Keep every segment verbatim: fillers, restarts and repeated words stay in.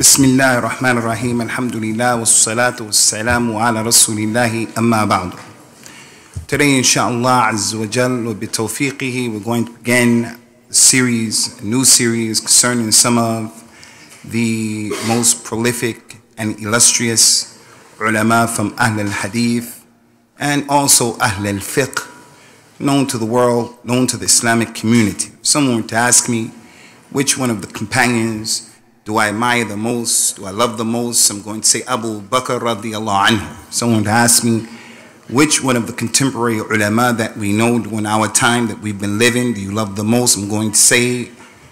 بسم الله الرحمن الرحيم الحمد لله والصلاة والسلام على رسول الله أما بعد. Today inshallah azza wa jal wa bitawfiqihi we're going to begin a series, a new series concerning some of the most prolific and illustrious ulama from Ahl al-Hadith and also Ahl al-Fiqh, known to the world, known to the Islamic community. If someone were to ask me which one of the companions do I admire the most, do I love the most, I'm going to say Abu Bakr radiallahu anhu. Someone to ask me which one of the contemporary ulama that we know during our time that we've been living do you love the most, I'm going to say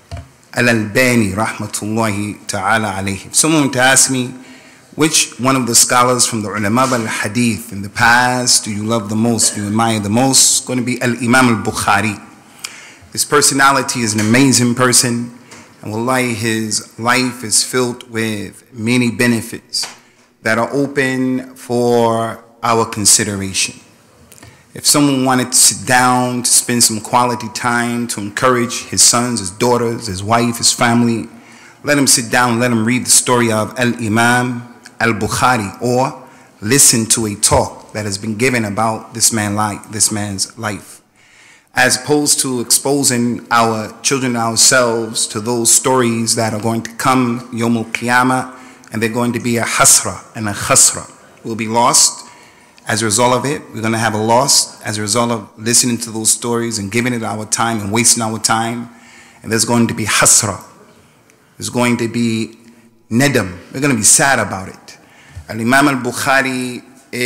Al-Albani rahmatullahi ta'ala alayhi. If someone to ask me which one of the scholars from the ulama al-Hadith in the past do you love the most, do you admire the most, it's going to be Al-Imam al-Bukhari. His personality is an amazing person. And wallahi, his life is filled with many benefits that are open for our consideration. If someone wanted to sit down to spend some quality time to encourage his sons, his daughters, his wife, his family, let him sit down, let him read the story of Al-Imam al-Bukhari, or listen to a talk that has been given about this man life, this man's life, as opposed to exposing our children ourselves to those stories that are going to come Yawm al-Qiyamah, and they're going to be a hasra and a khasra. We'll be lost as a result of it. We're going to have a loss as a result of listening to those stories and giving it our time and wasting our time. And there's going to be hasra. There's going to be nedam. We're going to be sad about it. Al-Imam al-Bukhari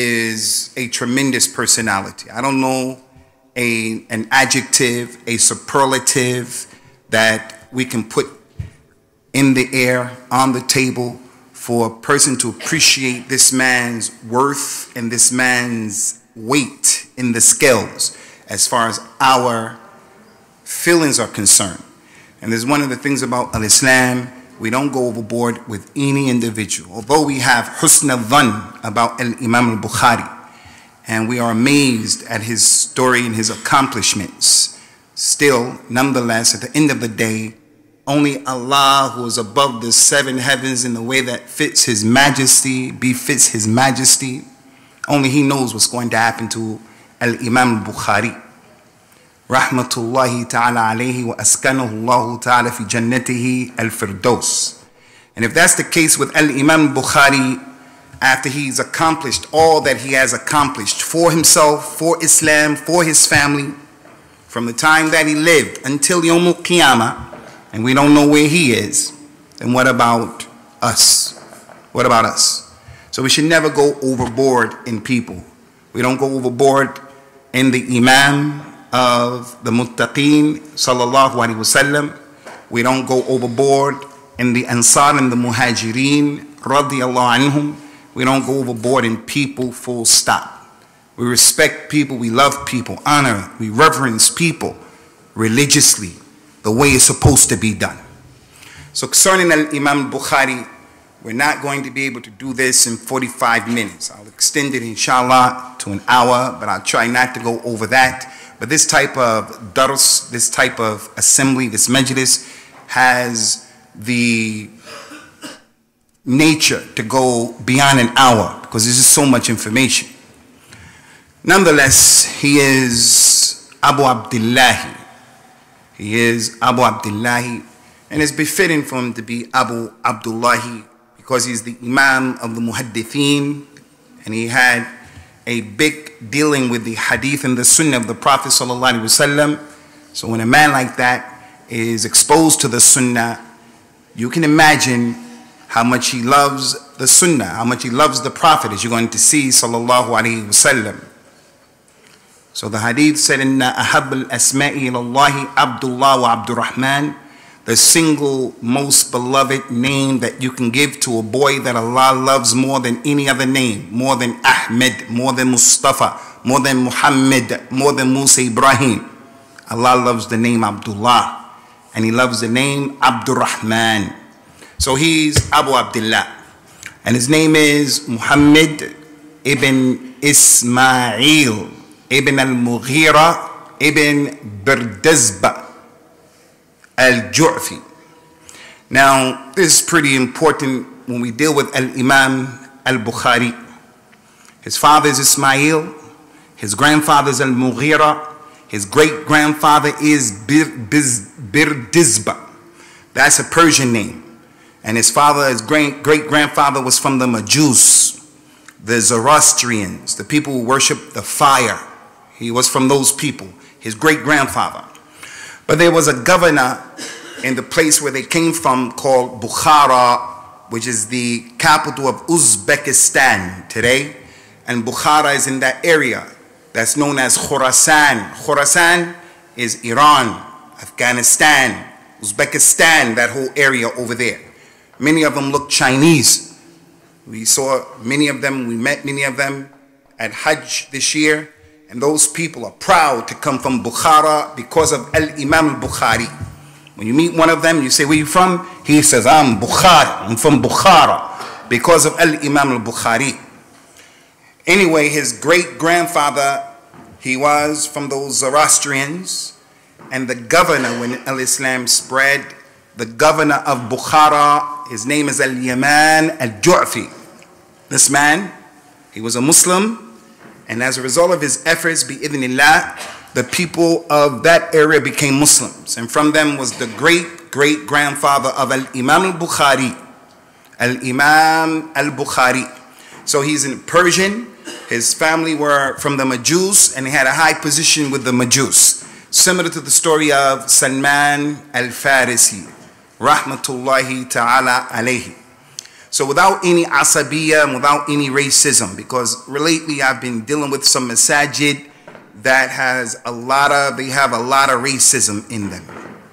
is a tremendous personality. I don't know A, an adjective, a superlative that we can put in the air, on the table, for a person to appreciate this man's worth and this man's weight in the scales as far as our feelings are concerned. And there's one of the things about al-Islam, we don't go overboard with any individual. Although we have husn al-dhann about al-Imam al-Bukhari, and we are amazed at his story and his accomplishments, still, nonetheless, at the end of the day, only Allah, who is above the seven heavens in the way that fits his majesty, befits his majesty, only he knows what's going to happen to Al-Imam al-Bukhari. Rahmatullahi ta'ala alayhi wa askanahu Allahu ta'ala fi jannatihi al-firdaus. And if that's the case with Al-Imam al-Bukhari, after he's accomplished all that he has accomplished for himself, for Islam, for his family, from the time that he lived until Yawm al-Qiyamah, and we don't know where he is, then what about us? What about us? So we should never go overboard in people. We don't go overboard in the Imam of the Muttaqeen, sallallahu alaihi wasallam. We don't go overboard in the Ansar and the Muhajirin, radiyallahu anhum. We don't go overboard in people, full stop. We respect people, we love people, honor, we reverence people religiously, the way it's supposed to be done. So concerning Al-Imam al-Bukhari, we're not going to be able to do this in forty-five minutes. I'll extend it inshallah to an hour, but I'll try not to go over that. But this type of dars, this type of assembly, this majlis has the nature to go beyond an hour because there's just so much information. Nonetheless, he is Abu Abdullah. He is Abu Abdullah, and it's befitting for him to be Abu Abdullah because he's the Imam of the Muhaddithin, and he had a big dealing with the Hadith and the Sunnah of the Prophet sallallahu alaihi wasallam. So when a man like that is exposed to the Sunnah, you can imagine how much he loves the Sunnah, how much he loves the Prophet, as you're going to see, sallallahu alayhi wasallam. So the hadith said, Inna ahab al-asma'i ilallahi Abdullah wa Abdurrahman, the single most beloved name that you can give to a boy that Allah loves more than any other name, more than Ahmed, more than Mustafa, more than Muhammad, more than Musa Ibrahim. Allah loves the name Abdullah, and he loves the name Abdurrahman. So he's Abu Abdullah, and his name is Muhammad ibn Ismail ibn al-Mughira ibn Bardazba al-Ju'fi. Now, this is pretty important when we deal with Al-Imam Al-Bukhari. His father is Ismail, his grandfather is Al-Mughira, his great-grandfather is Bir, Biz, Birdizba. That's a Persian name. And his father, his great-grandfather was from the Majus, the Zoroastrians, the people who worship the fire. He was from those people, his great-grandfather. But there was a governor in the place where they came from called Bukhara, which is the capital of Uzbekistan today. And Bukhara is in that area that's known as Khorasan. Khorasan is Iran, Afghanistan, Uzbekistan, that whole area over there. Many of them look Chinese. We saw many of them, we met many of them at Hajj this year. And those people are proud to come from Bukhara because of Al-Imam al-Bukhari. When you meet one of them, you say, where are you from? He says, I'm Bukhara, I'm from Bukhara, because of Al-Imam al-Bukhari. Anyway, his great-grandfather, he was from those Zoroastrians, and the governor, when Al-Islam spread, the governor of Bukhara, his name is Al-Yaman al-Ju'fi. This man, he was a Muslim, and as a result of his efforts, bi-idhnillah, the people of that area became Muslims. And from them was the great-great-grandfather of Al-Imam al-Bukhari, Al-Imam al-Bukhari. So he's in Persian. His family were from the Majus, and he had a high position with the Majus. Similar to the story of Salman al-Farisi, rahmatullahi ta'ala alayhi. So without any asabiya and without any racism, because lately I've been dealing with some masajid that has a lot of, they have a lot of racism in them.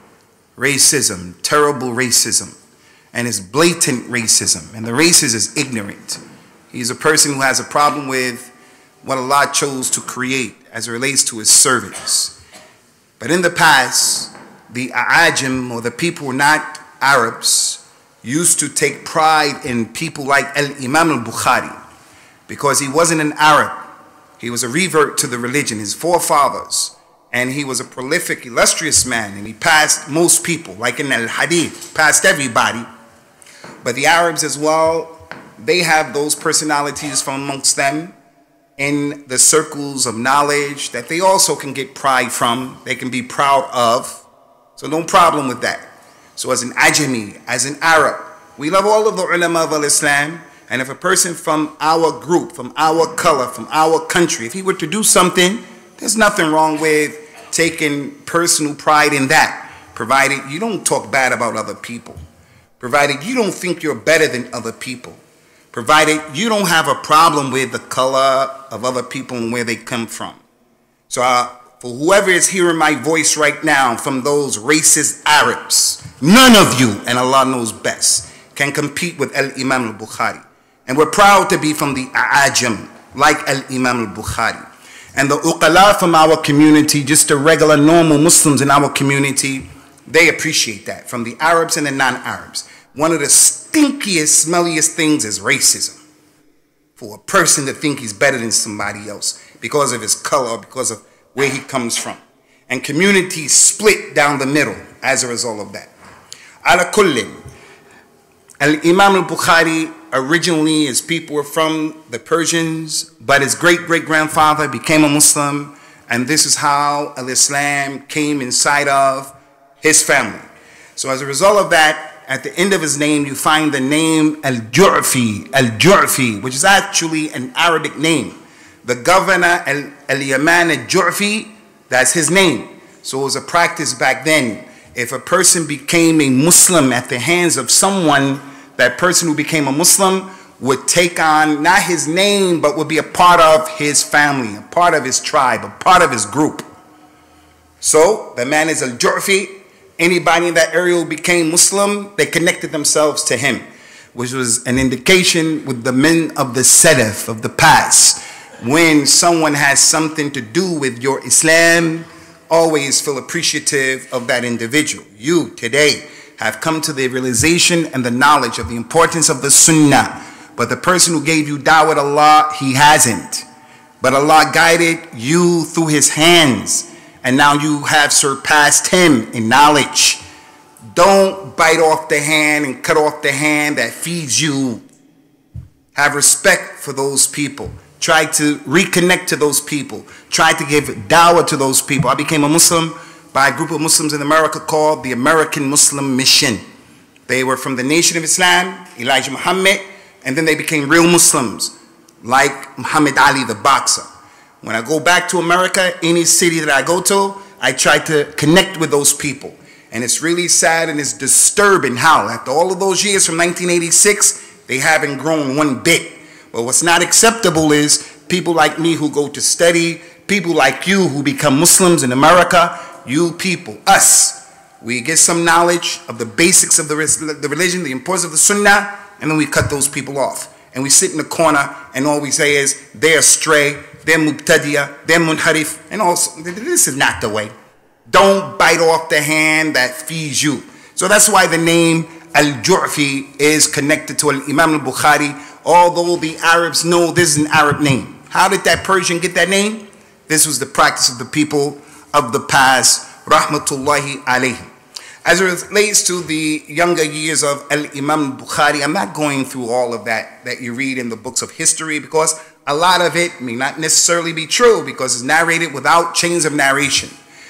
Racism, terrible racism. And it's blatant racism. And the racist is ignorant. He's a person who has a problem with what Allah chose to create as it relates to his servants. But in the past, the A'ajim, or the people who are not Arabs, used to take pride in people like Al-Imam al-Bukhari, because he wasn't an Arab. He was a revert to the religion, his forefathers, and he was a prolific, illustrious man, and he passed most people, like in Al-Hadith, passed everybody. But the Arabs as well, they have those personalities from amongst them in the circles of knowledge that they also can get pride from, they can be proud of. So no problem with that. So as an Ajami, as an Arab, we love all of the ulama of Islam. And if a person from our group, from our color, from our country, if he were to do something, there's nothing wrong with taking personal pride in that, provided you don't talk bad about other people, provided you don't think you're better than other people, provided you don't have a problem with the color of other people and where they come from. So uh, for whoever is hearing my voice right now from those racist Arabs, none of you, and Allah knows best, can compete with Al-Imam al-Bukhari. And we're proud to be from the A'ajim, like Al-Imam al-Bukhari. And the uqala from our community, just the regular normal Muslims in our community, they appreciate that, from the Arabs and the non-Arabs. One of the stinkiest, smelliest things is racism. For a person to think he's better than somebody else because of his color, because of where he comes from. And communities split down the middle as a result of that. Ala kullin, Al-Imam al-Bukhari, originally his people were from the Persians, but his great-great-grandfather became a Muslim, and this is how Al-Islam came inside of his family. So as a result of that, at the end of his name, you find the name Al-Ju'fi, Al-Ju'fi, which is actually an Arabic name. The governor, Al-Yaman Al-Ju'fi, that's his name. So it was a practice back then. If a person became a Muslim at the hands of someone, that person who became a Muslim would take on not his name, but would be a part of his family, a part of his tribe, a part of his group. So the man is Al-Ju'fi. Anybody in that area who became Muslim, they connected themselves to him, which was an indication with the men of the Salaf, of the past. When someone has something to do with your Islam, always feel appreciative of that individual. You today have come to the realization and the knowledge of the importance of the Sunnah. But the person who gave you da'wah to Allah, he hasn't. But Allah guided you through his hands. And now you have surpassed him in knowledge. Don't bite off the hand and cut off the hand that feeds you. Have respect for those people. Try to reconnect to those people. Try to give dawah to those people. I became a Muslim by a group of Muslims in America called the American Muslim Mission. They were from the Nation of Islam, Elijah Muhammad, and then they became real Muslims, like Muhammad Ali, the boxer. When I go back to America, any city that I go to, I try to connect with those people. And it's really sad and it's disturbing how, after all of those years from nineteen eighty-six, they haven't grown one bit. But what's not acceptable is people like me who go to study, people like you who become Muslims in America, you people, us, we get some knowledge of the basics of the, the religion, the importance of the sunnah, and then we cut those people off. And we sit in the corner and all we say is, they're astray, they're mubtadiya, they're munharif, and also, this is not the way. Don't bite off the hand that feeds you. So that's why the name Al-Ju'fi is connected to Al-Imam al-Bukhari, although the Arabs know this is an Arab name. How did that Persian get that name? This was the practice of the people of the past, rahmatullahi alayhim. As it relates to the younger years of Al-Imam al-Bukhari, I'm not going through all of that that you read in the books of history, because a lot of it may not necessarily be true because it's narrated without chains of narration.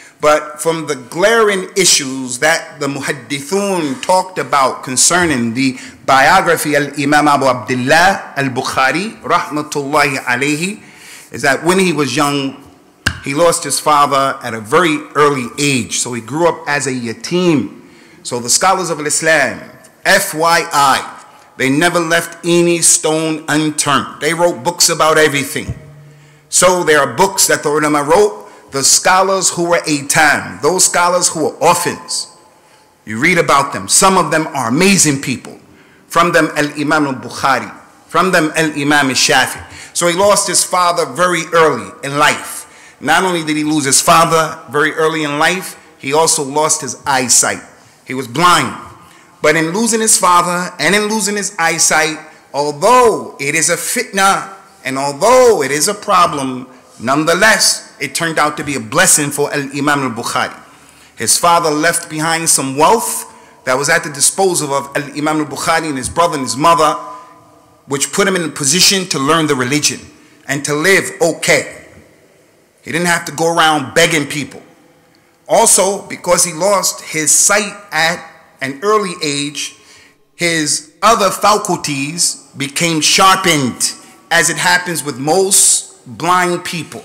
But from the glaring issues that the Muhaddithun talked about concerning the biography of Imam Abu Abdullah al-Bukhari, rahmatullahi alayhi, is that when he was young, he lost his father at a very early age. So he grew up as a yatim. So the scholars of Islam, F Y I, they never left any stone unturned. They wrote books about everything. So there are books that the ulama wrote, the scholars who were aitam, those scholars who were orphans. You read about them. Some of them are amazing people. From them, Al-Imam al-Bukhari. From them, Al-Imam al-Shafi. So he lost his father very early in life. Not only did he lose his father very early in life, he also lost his eyesight. He was blind. But in losing his father and in losing his eyesight, although it is a fitna and although it is a problem, nonetheless, it turned out to be a blessing for Al-Imam al-Bukhari. His father left behind some wealth that was at the disposal of Al-Imam al-Bukhari and his brother and his mother, which put him in a position to learn the religion and to live okay. He didn't have to go around begging people. Also, because he lost his sight at an early age, his other faculties became sharpened, as it happens with most blind people.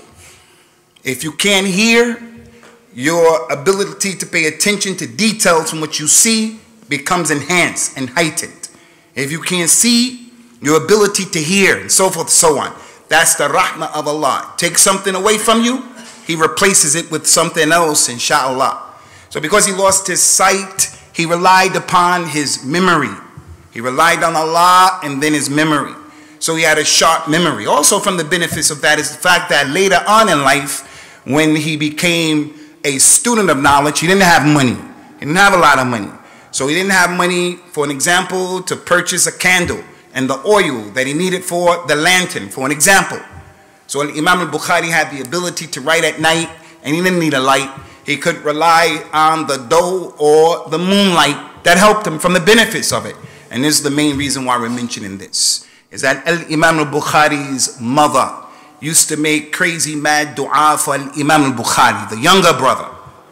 If you can't hear, your ability to pay attention to details from what you see becomes enhanced and heightened. If you can't see, your ability to hear, and so forth and so on. That's the rahmah of Allah. Take something away from you, He replaces it with something else, inshallah. So because he lost his sight, he relied upon his memory. He relied on Allah and then his memory. So he had a sharp memory. Also from the benefits of that is the fact that later on in life, when he became a student of knowledge, he didn't have money. He didn't have a lot of money. So he didn't have money, for an example, to purchase a candle and the oil that he needed for the lantern, for an example. So Imam al-Bukhari had the ability to write at night, and he didn't need a light. He could rely on the dough or the moonlight that helped him from the benefits of it. And this is the main reason why we're mentioning this, is that Imam al-Bukhari's mother used to make crazy mad dua for Imam al-Bukhari, the younger brother.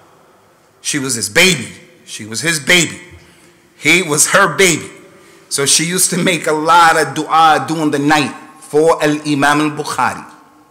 She was his baby. She was his baby. He was her baby. So she used to make a lot of dua during the night for Imam al-Bukhari.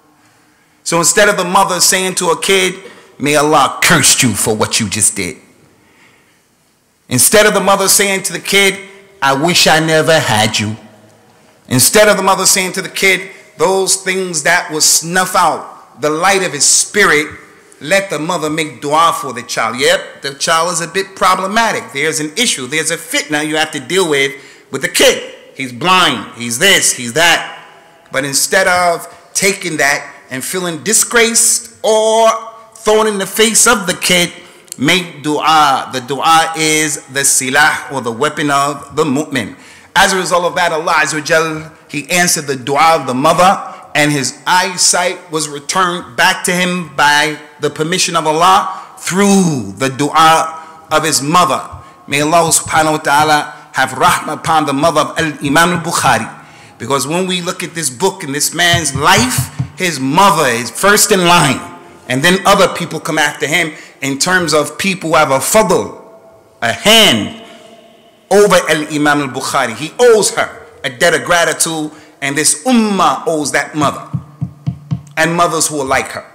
So instead of the mother saying to a kid, may Allah curse you for what you just did, instead of the mother saying to the kid, I wish I never had you, instead of the mother saying to the kid those things that will snuff out the light of his spirit, let the mother make dua for the child. Yep, the child is a bit problematic. There's an issue. There's a fitna you have to deal with with the kid. He's blind. He's this. He's that. But instead of taking that and feeling disgraced or thrown in the face of the kid, make dua. The dua is the silah, or the weapon of the mu'min. As a result of that, Allah Azza wa Jal, He answered the dua of the mother, and his eyesight was returned back to him by the permission of Allah through the dua of his mother. May Allah subhanahu wa ta'ala have rahmah upon the mother of Al-Imam al-Bukhari. Because when we look at this book and this man's life, his mother is first in line. And then other people come after him in terms of people who have a fadl, a hand over Al-Imam al-Bukhari. He owes her a debt of gratitude, and this ummah owes that mother and mothers who are like her.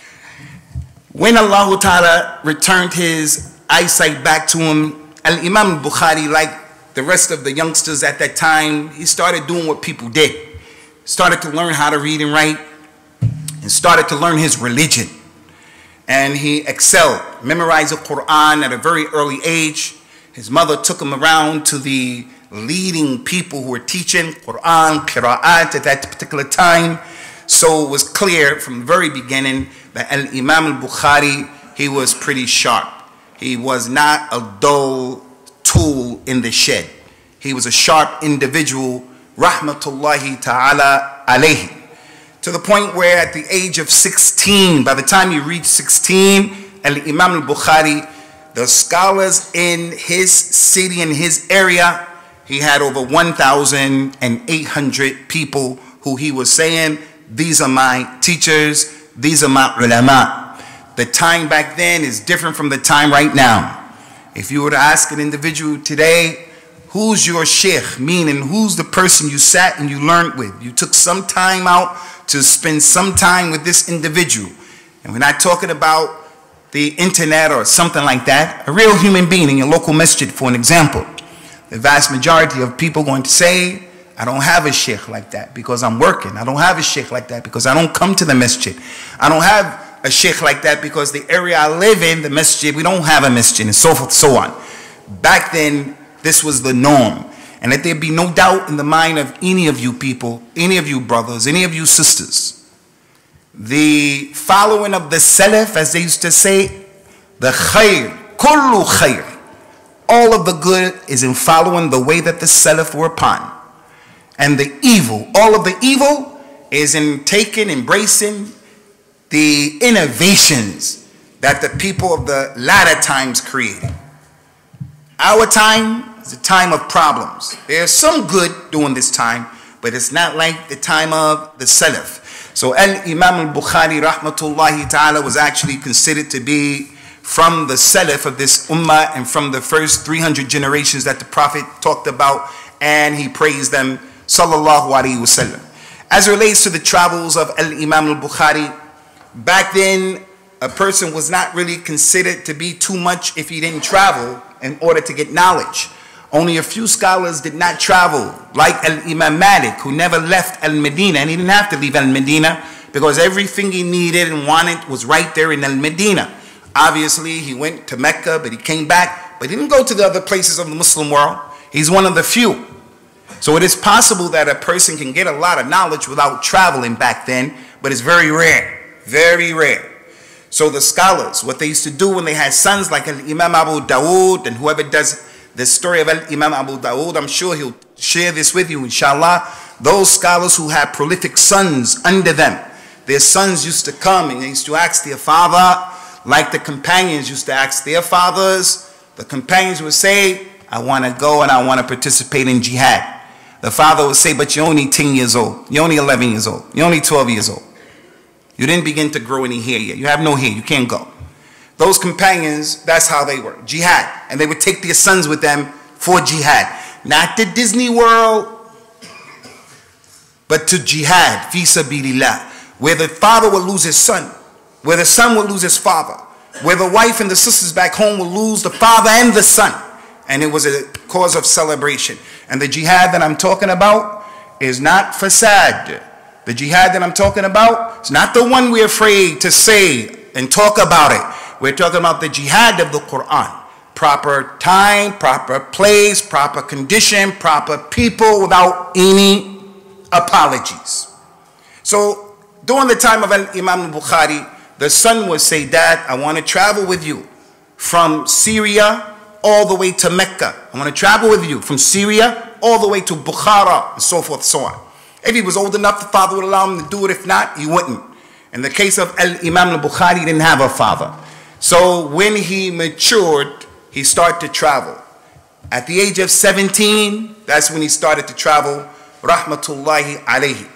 When Allah Ta'ala returned his eyesight back to him, Al-Imam al-Bukhari, like the rest of the youngsters at that time, he started doing what people did. Started to learn how to read and write, and started to learn his religion. And he excelled, memorized the Quran at a very early age. His mother took him around to the leading people who were teaching Quran, Qira'at at that particular time. So it was clear from the very beginning that Al-Imam al-Bukhari, he was pretty sharp. He was not a dull tool in the shed. He was a sharp individual, rahmatullahi ta'ala alayhi. To the point where at the age of sixteen, by the time he reached sixteen, Al-Imam al-Bukhari, the scholars in his city, in his area, he had over one thousand eight hundred people who he was saying, these are my teachers, these are my ulama. The time back then is different from the time right now. If you were to ask an individual today, who's your sheikh, meaning who's the person you sat and you learned with, you took some time out to spend some time with this individual. And we're not talking about the internet or something like that. A real human being in your local masjid, for an example. The vast majority of people going to say, I don't have a sheikh like that because I'm working. I don't have a sheikh like that because I don't come to the masjid. I don't have a sheikh like that because the area I live in, the masjid, we don't have a masjid, and so forth, so on. Back then, this was the norm. And let there be no doubt in the mind of any of you people, any of you brothers, any of you sisters, the following of the Salaf, as they used to say, the khair, kullu khair, all of the good is in following the way that the Salaf were upon. And the evil, all of the evil is in taking, embracing the innovations that the people of the latter times created. Our time is a time of problems. There's some good during this time, but it's not like the time of the Salaf. So Al-Imam al-Bukhari rahmatullahi ta'ala was actually considered to be from the Salaf of this ummah and from the first three hundred generations that the Prophet talked about, and he praised them sallallahu alayhi wasallam. As it relates to the travels of Al-Imam al-Bukhari, back then a person was not really considered to be too much if he didn't travel in order to get knowledge. Only a few scholars did not travel, like Al-Imam Malik, who never left Al-Medina, and he didn't have to leave Al-Medina because everything he needed and wanted was right there in Al-Medina. Obviously, he went to Mecca, but he came back, but he didn't go to the other places of the Muslim world. He's one of the few. So it is possible that a person can get a lot of knowledge without traveling back then, but it's very rare, very rare. So the scholars, what they used to do when they had sons like Al-Imam Abu Dawood, and whoever does the story of Al-Imam Abu Dawood, I'm sure he'll share this with you, inshallah. Those scholars who had prolific sons under them, their sons used to come and they used to ask their father, like the companions used to ask their fathers. The companions would say, I want to go and I want to participate in jihad. The father would say, but you're only ten years old. You're only eleven years old. You're only twelve years old. You didn't begin to grow any hair yet. You have no hair. You can't go. Those companions, that's how they were. Jihad. And they would take their sons with them for jihad. Not to Disney World, but to jihad, fi sabilillah, where the father will lose his son, where the son will lose his father, where the wife and the sisters back home will lose the father and the son. And it was a cause of celebration. And the jihad that I'm talking about is not fasad. The jihad that I'm talking about is not the one we're afraid to say and talk about it. We're talking about the jihad of the Quran. Proper time, proper place, proper condition, proper people, without any apologies. So during the time of Imam al-Bukhari, the son would say, Dad, I want to travel with you from Syria all the way to Mecca. I want to travel with you from Syria all the way to Bukhara, and so forth, so on. If he was old enough, the father would allow him to do it. If not, he wouldn't. In the case of Al-Imam al-Bukhari, he didn't have a father. So when he matured, he started to travel. At the age of seventeen, that's when he started to travel, rahmatullahi alayhi.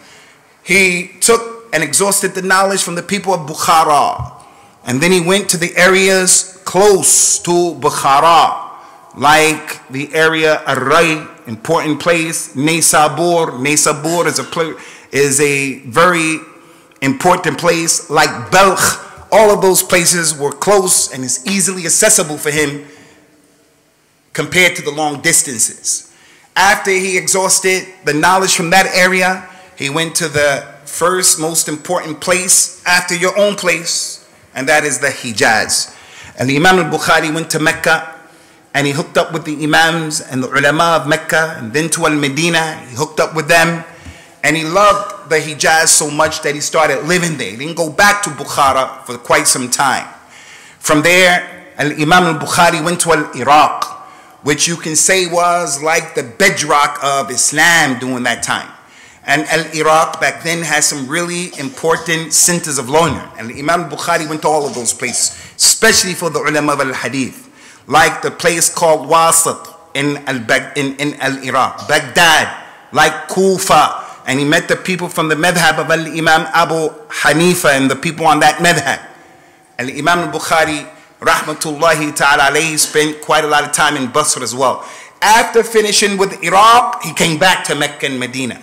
He took and exhausted the knowledge from the people of Bukhara. And then he went to the areas close to Bukhara, like the area Ar-Ray, important place, Naysabur. Naysabur is a place, is a very important place, like Balkh. All of those places were close and is easily accessible for him compared to the long distances. After he exhausted the knowledge from that area, he went to the first most important place after your own place, and that is the Hijaz. And the Imam al-Bukhari went to Mecca, and he hooked up with the Imams and the Ulama of Mecca, and then to Al-Medina, he hooked up with them, and he loved the Hijaz so much that he started living there. He didn't go back to Bukhara for quite some time. From there, Al-Imam al-Bukhari went to Al-Iraq, which you can say was like the bedrock of Islam during that time. And Al-Iraq back then has some really important centers of learning. And Imam al-Bukhari went to all of those places, especially for the ulama of al-hadith, like the place called Wasit in Al-Iraq, in, in Al-Iraq, Baghdad, like Kufa. And he met the people from the madhab of Al-Imam Abu Hanifa and the people on that madhab. And Imam al-Bukhari, rahmatullahi ta'ala alayhi, spent quite a lot of time in Basra as well. After finishing with Iraq, he came back to Mecca and Medina.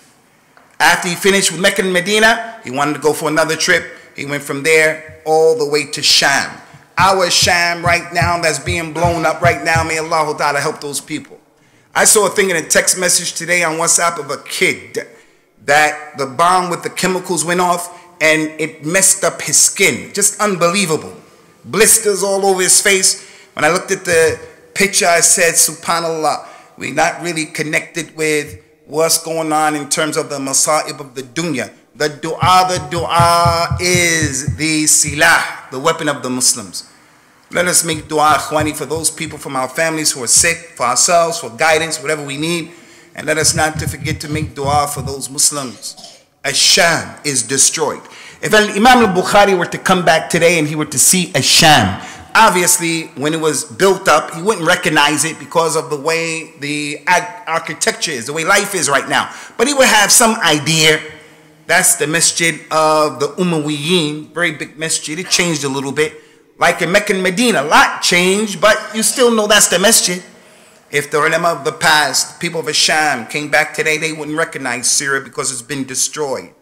After he finished with Mecca and Medina, he wanted to go for another trip. He went from there all the way to Sham. Our Sham right now that's being blown up right now, may Allah Ta'ala help those people. I saw a thing in a text message today on WhatsApp of a kid that the bomb with the chemicals went off and it messed up his skin. Just unbelievable. Blisters all over his face. When I looked at the picture, I said, subhanallah, we're not really connected with what's going on in terms of the masa'ib of the dunya. The dua, the dua is the silah, the weapon of the Muslims. Let us make dua, akhwani, for those people from our families who are sick, for ourselves, for guidance, whatever we need. And let us not to forget to make dua for those Muslims. Ash-Sham is destroyed. If Imam al-Bukhari were to come back today and he were to see Ash-Sham, obviously when it was built up, he wouldn't recognize it because of the way the architecture is, the way life is right now. But he would have some idea. That's the masjid of the Umayyads, very big masjid. It changed a little bit. Like in Mecca and Medina, a lot changed, but you still know that's the masjid. If the ulama of the past, people of Asham, came back today, they wouldn't recognize Syria because it's been destroyed.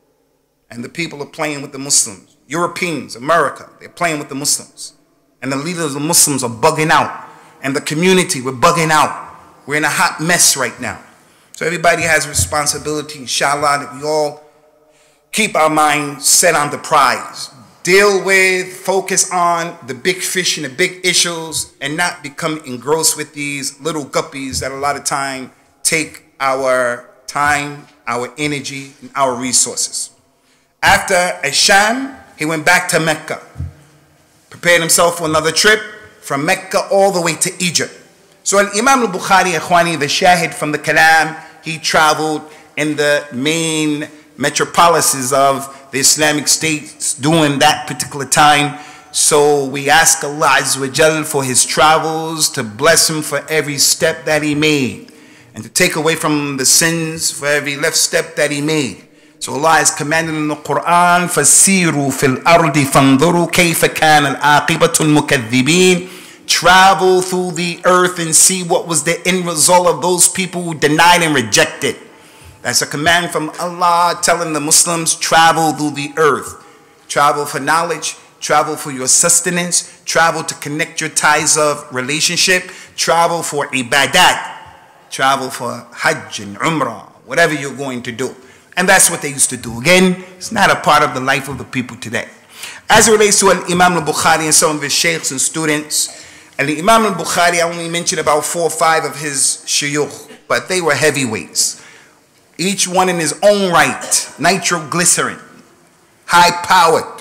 And the people are playing with the Muslims. Europeans, America, they're playing with the Muslims. And the leaders of the Muslims are bugging out. And the community, we're bugging out. We're in a hot mess right now. So everybody has a responsibility, inshallah, that we all keep our minds set on the prize. Deal with, focus on the big fish and the big issues, and not become engrossed with these little guppies that a lot of time take our time, our energy, and our resources. After Asham, he went back to Mecca, prepared himself for another trip from Mecca all the way to Egypt. So Imam al-Bukhari, akhwani, the shahid from the kalam, he traveled in the main metropolises of the Islamic states during that particular time. So we ask Allah Azza wa Jal for his travels, to bless him for every step that he made, and to take away from the sins for every left step that he made. So Allah has commanded in the Quran, فَسِيرُوا فِي الْأَرْضِ فَانْظُرُوا كَيْفَ كَانَ الْعَاقِبَةُ الْمُكَذِّبِينَ. Travel through the earth and see what was the end result of those people who denied and rejected. That's a command from Allah telling the Muslims, travel through the earth. Travel for knowledge, travel for your sustenance, travel to connect your ties of relationship, travel for ibadat, travel for hajj and umrah, whatever you're going to do. And that's what they used to do. Again, it's not a part of the life of the people today. As it relates to Imam al-Bukhari and some of his sheikhs and students, and the Imam al-Bukhari, I only mentioned about four or five of his shuyukh, but they were heavyweights. Each one in his own right. Nitroglycerin, high-powered,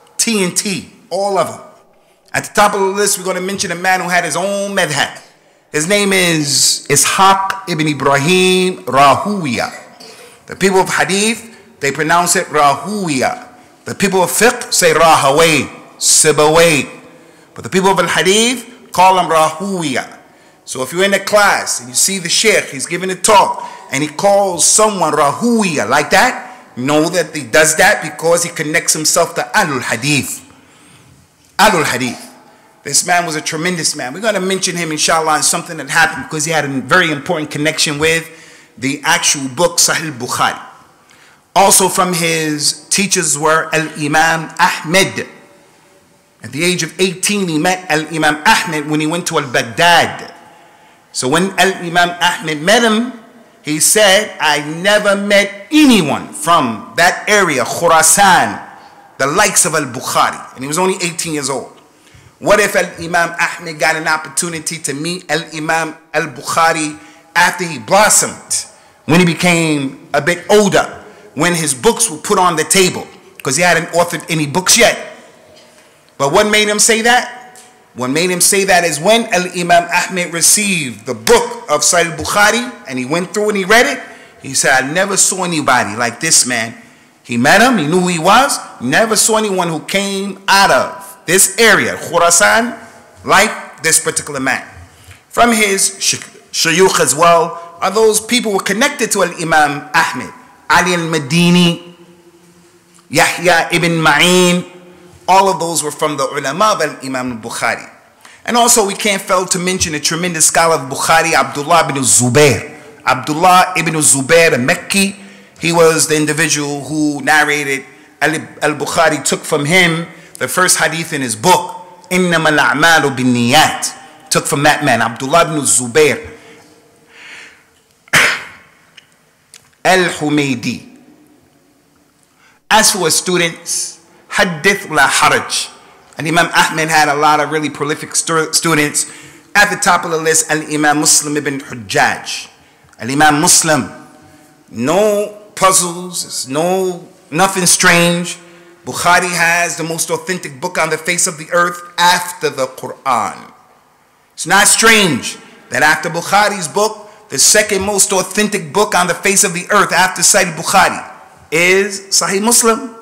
T N T, all of them. At the top of the list, we're going to mention a man who had his own madhab. His name is Ishaq ibn Ibrahim Rahuwiya. The people of hadith, they pronounce it Rahuwiya. The people of fiqh say Rahaway, Sibaway. But the people of al-hadith call him Rahuwiya. So if you're in a class and you see the sheikh, he's giving a talk, and he calls someone Rahuya like that, know that he does that because he connects himself to Ahlul Hadith. Ahlul Hadith. This man was a tremendous man. We're going to mention him, inshallah, in something that happened because he had a very important connection with the actual book, Sahih Bukhari. Also from his teachers were Al-Imam Ahmed. At the age of eighteen, he met Al-Imam Ahmed when he went to Al-Baghdad. So when Al-Imam Ahmed met him, he said, I never met anyone from that area, Khurasan, the likes of Al-Bukhari. And he was only eighteen years old. What if Al-Imam Ahmed got an opportunity to meet Al-Imam Al-Bukhari after he blossomed, when he became a bit older, when his books were put on the table, because he hadn't authored any books yet. But what made him say that? What made him say that is when Al-Imam Ahmed received the book of Sahih Bukhari, and he went through and he read it, he said, I never saw anybody like this man. He met him, he knew who he was, never saw anyone who came out of this area, Khurasan, like this particular man. From his shayukh as well are those people who were connected to Al-Imam Ahmed. Ali al-Madini, Yahya ibn Ma'in, all of those were from the ulama of Al-Imam al-Bukhari. And also we can't fail to mention a tremendous scholar of Bukhari, Abdullah ibn Zubair. Abdullah ibn Zubair al-Makki, he was the individual who narrated, Al-Bukhari took from him the first hadith in his book, إِنَّمَا الْأَعْمَالُ بِالنِّيَّاتِ. Took from that man, Abdullah ibn Zubair al-Humaydi. As for his students, Hadith la Haraj. And Imam Ahmed had a lot of really prolific students. At the top of the list, Al-Imam Muslim ibn Hujjaj. Al-Imam Muslim. No puzzles, no nothing strange. Bukhari has the most authentic book on the face of the earth after the Quran. It's not strange that after Bukhari's book, the second most authentic book on the face of the earth after Sahih Bukhari is Sahih Muslim.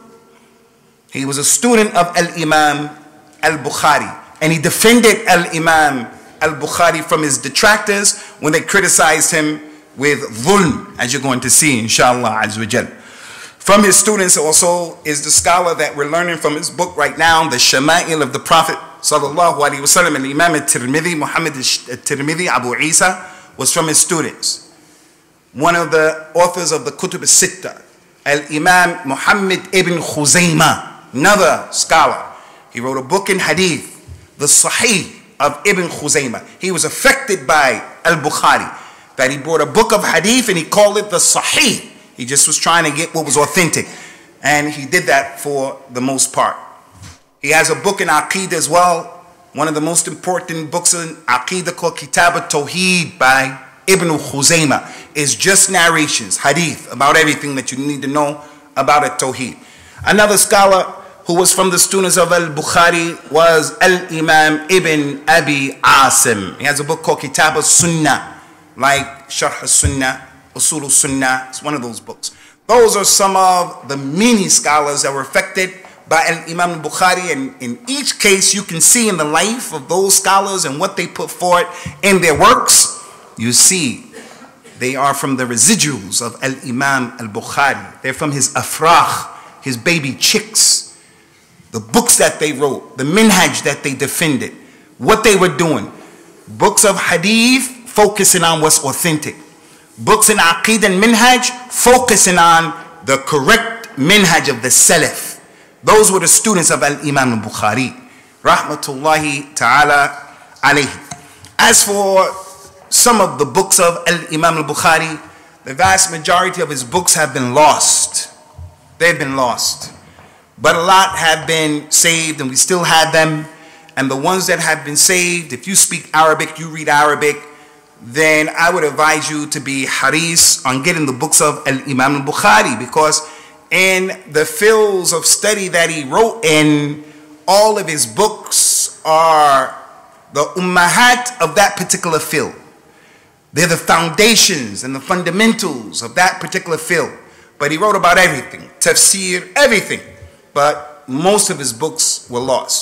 He was a student of Al-Imam Al-Bukhari, and he defended Al-Imam Al-Bukhari from his detractors when they criticized him with dhulm, as you're going to see, inshallah azza wa jal. From his students also is the scholar that we're learning from his book right now, the Shama'il of the Prophet sallallahu alaihi wasallam, and Imam al-Tirmidhi, Muhammad al-Tirmidhi, Abu Isa, was from his students. One of the authors of the Kutub al-Sitta, Al-Imam Muhammad ibn Khuzaymah, another scholar. He wrote a book in hadith, the Sahih of Ibn Khuzaymah. He was affected by Al-Bukhari, that he brought a book of hadith and he called it the Sahih. He just was trying to get what was authentic. And he did that for the most part. He has a book in Aqeedah as well. One of the most important books in Aqeedah called Kitab al-Tawheed by Ibn Khuzaymah. Is just narrations, hadith, about everything that you need to know about al-Tawheed. Another scholar who was from the students of Al-Bukhari was Al-Imam Ibn Abi Asim. He has a book called Kitab al-Sunnah, like Sharh al-Sunnah, Usul al-Sunnah. It's one of those books. Those are some of the many scholars that were affected by Al-Imam al-Bukhari, and in each case you can see in the life of those scholars and what they put forward in their works, you see they are from the residuals of Al-Imam al-Bukhari. They're from his afrakh, his baby chicks, the books that they wrote, the minhaj that they defended, what they were doing. Books of hadith focusing on what's authentic. Books in aqeedah and minhaj focusing on the correct minhaj of the salaf. Those were the students of Al-Imam al-Bukhari, rahmatullahi ta'ala alayhi. As for some of the books of Al-Imam al-Bukhari, the vast majority of his books have been lost. They've been lost. But a lot have been saved, and we still have them. And the ones that have been saved, if you speak Arabic, you read Arabic, then I would advise you to be haris on getting the books of Al-Imam al-Bukhari, because in the fields of study that he wrote in, all of his books are the ummahat of that particular field. They're the foundations and the fundamentals of that particular field. But he wrote about everything, tafsir, everything. But most of his books were lost.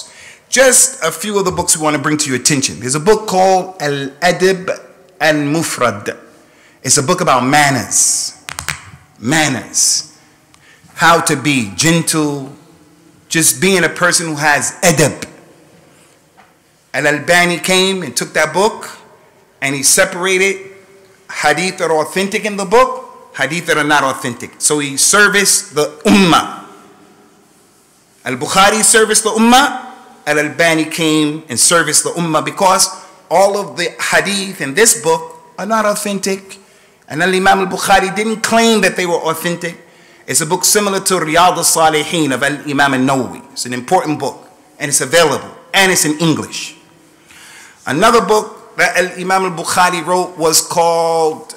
Just a few of the books we want to bring to your attention. There's a book called Al-Adab Al-Mufrad. It's a book about manners. Manners. How to be gentle. Just being a person who has adab. Al-Albani came and took that book and he separated hadith that are authentic in the book, hadith that are not authentic. So he serviced the ummah. Al-Bukhari serviced the ummah. Al-Albani came and serviced the ummah because all of the hadith in this book are not authentic. And Al-Imam al-Bukhari didn't claim that they were authentic. It's a book similar to Riyadh al-Salihin of Al-Imam al-Nawawi. It's an important book and it's available and it's in English. Another book that Al-Imam al-Bukhari wrote was called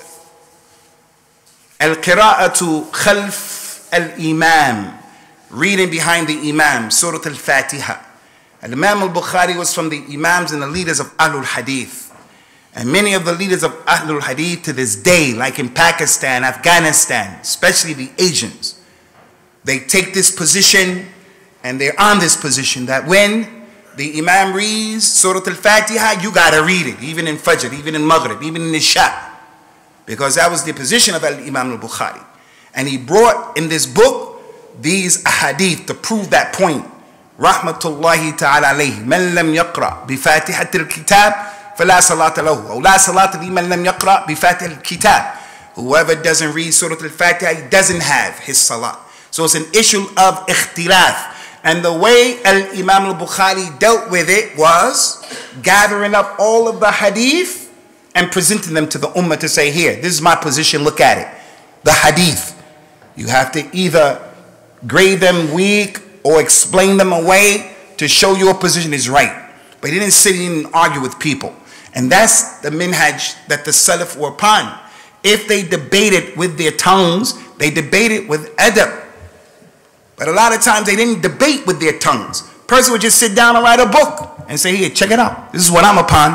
Al-Qira'atu Khalf al-Imam, reading behind the Imam, Surah Al-Fatiha. Al-Imam al-Bukhari was from the Imams and the leaders of Ahlul Hadith. And many of the leaders of Ahlul Hadith to this day, like in Pakistan, Afghanistan, especially the Asians, they take this position and they're on this position that when the Imam reads Surah Al-Fatiha, you gotta read it, even in Fajr, even in Maghrib, even in Isha. Because that was the position of Al-Imam al-Bukhari. And he brought in this book these ahadith to prove that point. Rahmatullahi ta'ala alayhi. Man lam yaqra bi fatihatil kitab فلا صلاة له أو لا صلاة لمن لم يقرأ بفاتحة الكتاب. Whoever doesn't read Surah Al-Fatiha, he doesn't have his salah. So it's an issue of ikhtilaf. And the way Al-Imam al-Bukhari dealt with it was gathering up all of the hadith and presenting them to the ummah to say, here, this is my position, look at it. The hadith. You have to either grade them weak or explain them away to show your position is right. But he didn't sit in and argue with people. And that's the minhaj that the Salaf were upon. If they debated with their tongues, they debated with adab. But a lot of times they didn't debate with their tongues. Person would just sit down and write a book and say, here, check it out. This is what I'm upon.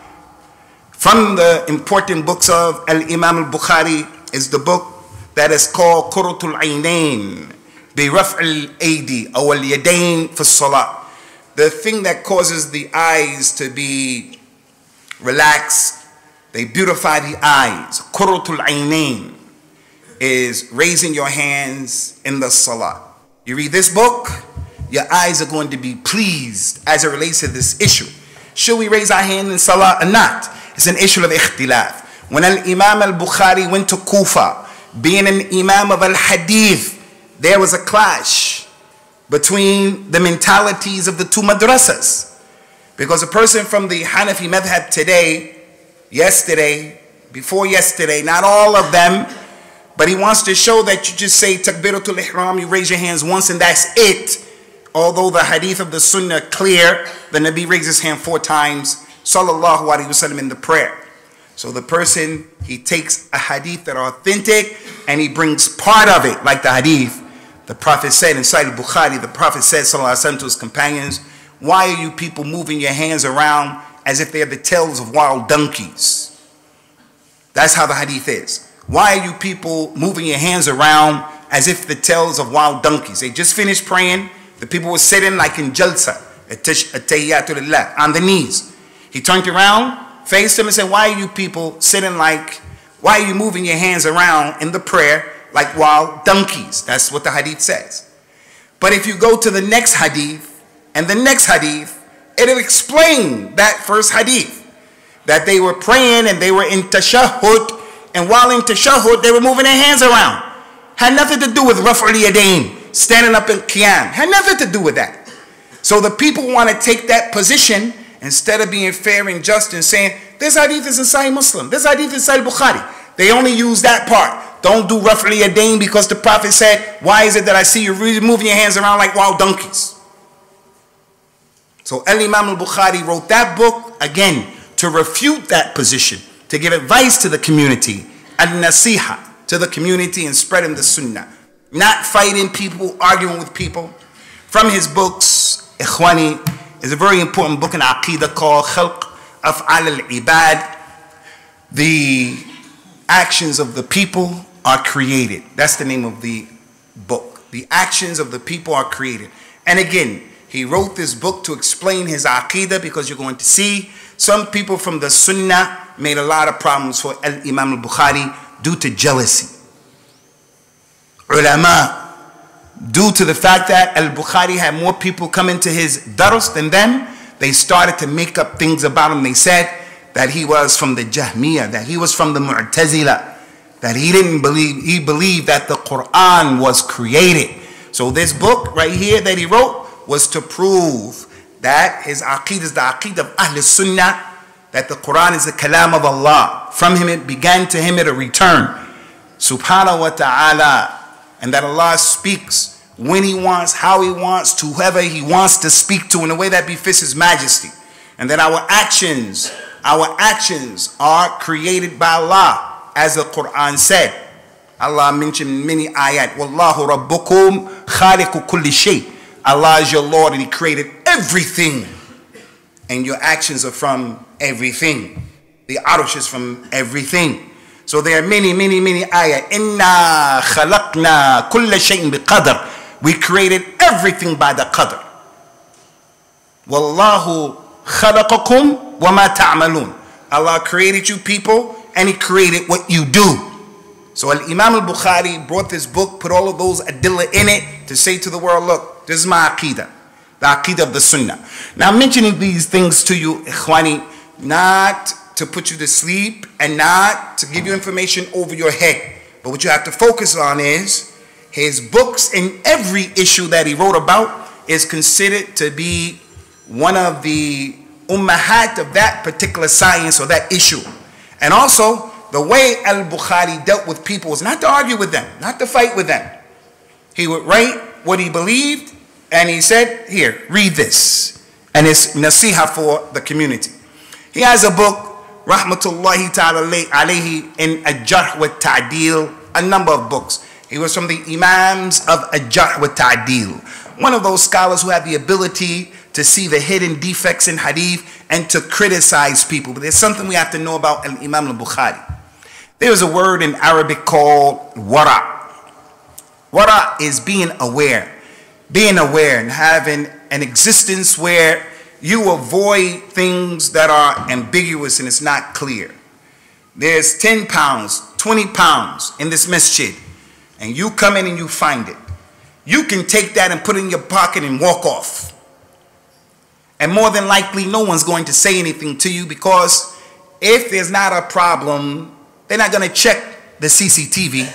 From the important books of Al-Imam al-Bukhari is the book that is called Qurratul Aynain bi Raf'il Aidi aw al-Yadain fi as-Salat. The thing that causes the eyes to be relaxed, they beautify the eyes. Qurratul Aynain is raising your hands in the salah. You read this book, your eyes are going to be pleased as it relates to this issue. Should we raise our hand in salah or not? It's an issue of ikhtilaf. When Al-Imam al-Bukhari went to Kufa, being an Imam of al-Hadith, there was a clash between the mentalities of the two madrasas. Because a person from the Hanafi madhab today, yesterday, before yesterday, not all of them, but he wants to show that you just say Takbiratul Ihram, you raise your hands once and that's it. Although the hadith of the Sunnah clear, the Nabi raised his hand four times, sallallahu alaihi wasallam, in the prayer. So the person, he takes a hadith that are authentic and he brings part of it, like the hadith. The Prophet said in Sahih Bukhari, the Prophet said sallallahu alaihi wasallam to his companions, why are you people moving your hands around as if they're the tails of wild donkeys? That's how the hadith is. Why are you people moving your hands around as if the tails of wild donkeys? They just finished praying. The people were sitting like in jalsa, at-tahiyyatu lillah, on the knees. He turned around, faced them and said, why are you people sitting like, why are you moving your hands around in the prayer like wild donkeys? That's what the hadith says. But if you go to the next hadith, and the next hadith, it'll explain that first hadith. That they were praying and they were in tashahhud, and while in tashahhud, they were moving their hands around. Had nothing to do with raf'ul yadayn, standing up in qiyam. Had nothing to do with that. So the people want to take that position instead of being fair and just and saying, this hadith is in Sahih Muslim, this hadith is in Sahih Bukhari. They only use that part. Don't do raf'ul yadayn because the Prophet said, why is it that I see you really moving your hands around like wild donkeys? So Al-Imam al-Bukhari wrote that book, again, to refute that position, to give advice to the community, al-nasiha, to the community and spreading the sunnah. Not fighting people, arguing with people. From his books, Ikhwani, is a very important book in Aqidah called Khalq Af'al al-Ibad. The actions of the people are created. That's the name of the book. The actions of the people are created. And again, He wrote this book to explain his aqidah, because you're going to see some people from the Sunnah made a lot of problems for Al-Imam al-Bukhari due to jealousy. Ulama, due to the fact that al-Bukhari had more people come into his dars than them, they started to make up things about him. They said that he was from the Jahmiyyah, that he was from the Mu'tazila, that he didn't believe, he believed that the Quran was created. So this book right here that he wrote was to prove that his aqeedah is the aqeedah of Ahl Sunnah, that the Quran is the kalam of Allah. From him it began, to him it'll return. Subhanahu wa ta'ala. And that Allah speaks when He wants, how He wants, to whoever He wants to speak to, in a way that befits His majesty. And that our actions, our actions are created by Allah, as the Quran said. Allah mentioned many ayat. Wallahu rabbukum khaliqu kulli shay. Allah is your Lord, and He created everything. And your actions are from everything. The arush is from everything. So there are many, many, many ayat. Inna khalaqna kulla shay'in biqadr. We created everything by the qadr. Wallahu khalaqakum wa ma ta'malun. Allah created you people, and He created what you do. So Al-Imam al-Bukhari brought this book, put all of those adillah in it to say to the world, look, this is my aqidah, the aqidah of the Sunnah. Now I'm mentioning these things to you, ikhwani, not to put you to sleep and not to give you information over your head. But what you have to focus on is his books, in every issue that he wrote about is considered to be one of the ummahat of that particular science or that issue. And also, the way al-Bukhari dealt with people was not to argue with them, not to fight with them. He would write what he believed, and he said, here, read this. And it's nasiha for the community. He has a book, rahmatullahi ta'ala alayhi, in Al-Jarh wa Ta'dil, a number of books. He was from the Imams of Al-Jarh wa Ta'dil, one of those scholars who have the ability to see the hidden defects in hadith and to criticize people. But there's something we have to know about Al-Imam al-Bukhari. There's a word in Arabic called wara. Wara is being aware. Being aware and having an existence where you avoid things that are ambiguous and it's not clear. There's ten pounds, twenty pounds in this masjid, and you come in and you find it. You can take that and put it in your pocket and walk off. And more than likely, no one's going to say anything to you, because if there's not a problem, they're not going to check the C C T V.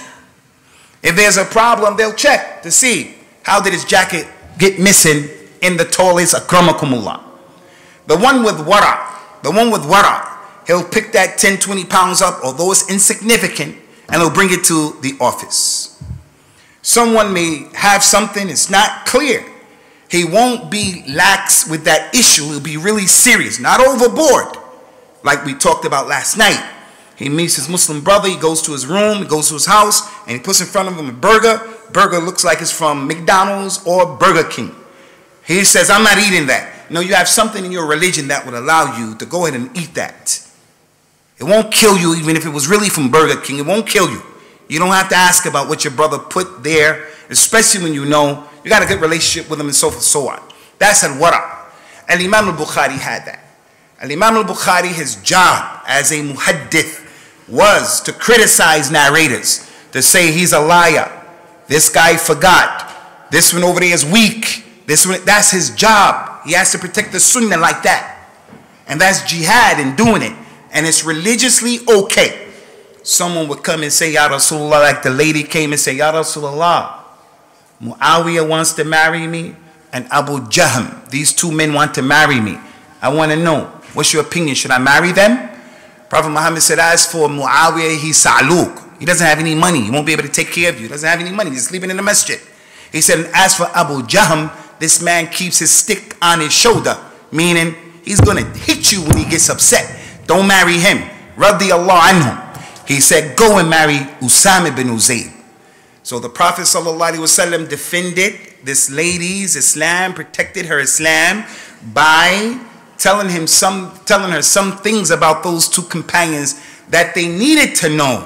If there's a problem, they'll check to see, how did his jacket get missing in the toilets, akramakumullah. The one with wara, the one with wara, he'll pick that ten, twenty pounds up, although it's insignificant, and he'll bring it to the office. Someone may have something, it's not clear. He won't be lax with that issue. He'll be really serious, not overboard, like we talked about last night. He meets his Muslim brother, he goes to his room, he goes to his house, and he puts in front of him a burger. Burger looks like it's from McDonald's or Burger King. He says, I'm not eating that. No, you have something in your religion that would allow you to go ahead and eat that. It won't kill you, even if it was really from Burger King. It won't kill you. You don't have to ask about what your brother put there, especially when you know you got a good relationship with him and so forth and so on. That's al-wara. Al-Imam al-Bukhari had that. Al-Imam al-Bukhari, his job as a muhaddith was to criticize narrators, to say he's a liar, this guy forgot, this one over there is weak, this one, that's his job. He has to protect the sunnah like that. And that's jihad in doing it. And it's religiously okay. Someone would come and say, Ya Rasulullah, like the lady came and say, Ya Rasulullah, Muawiyah wants to marry me, and Abu Jahm, these two men want to marry me. I want to know, what's your opinion? Should I marry them? Prophet Muhammad said, as for Muawiyah, he's sa'luk. He doesn't have any money. He won't be able to take care of you. He doesn't have any money. He's sleeping in the masjid. He said, as for Abu Jahm, this man keeps his stick on his shoulder, meaning he's going to hit you when he gets upset. Don't marry him. Radiyallahu anhu. He said, go and marry Usama bin Zayd. So the Prophet ﷺ defended this lady's Islam, protected her Islam by telling him some, telling her some things about those two companions that they needed to know.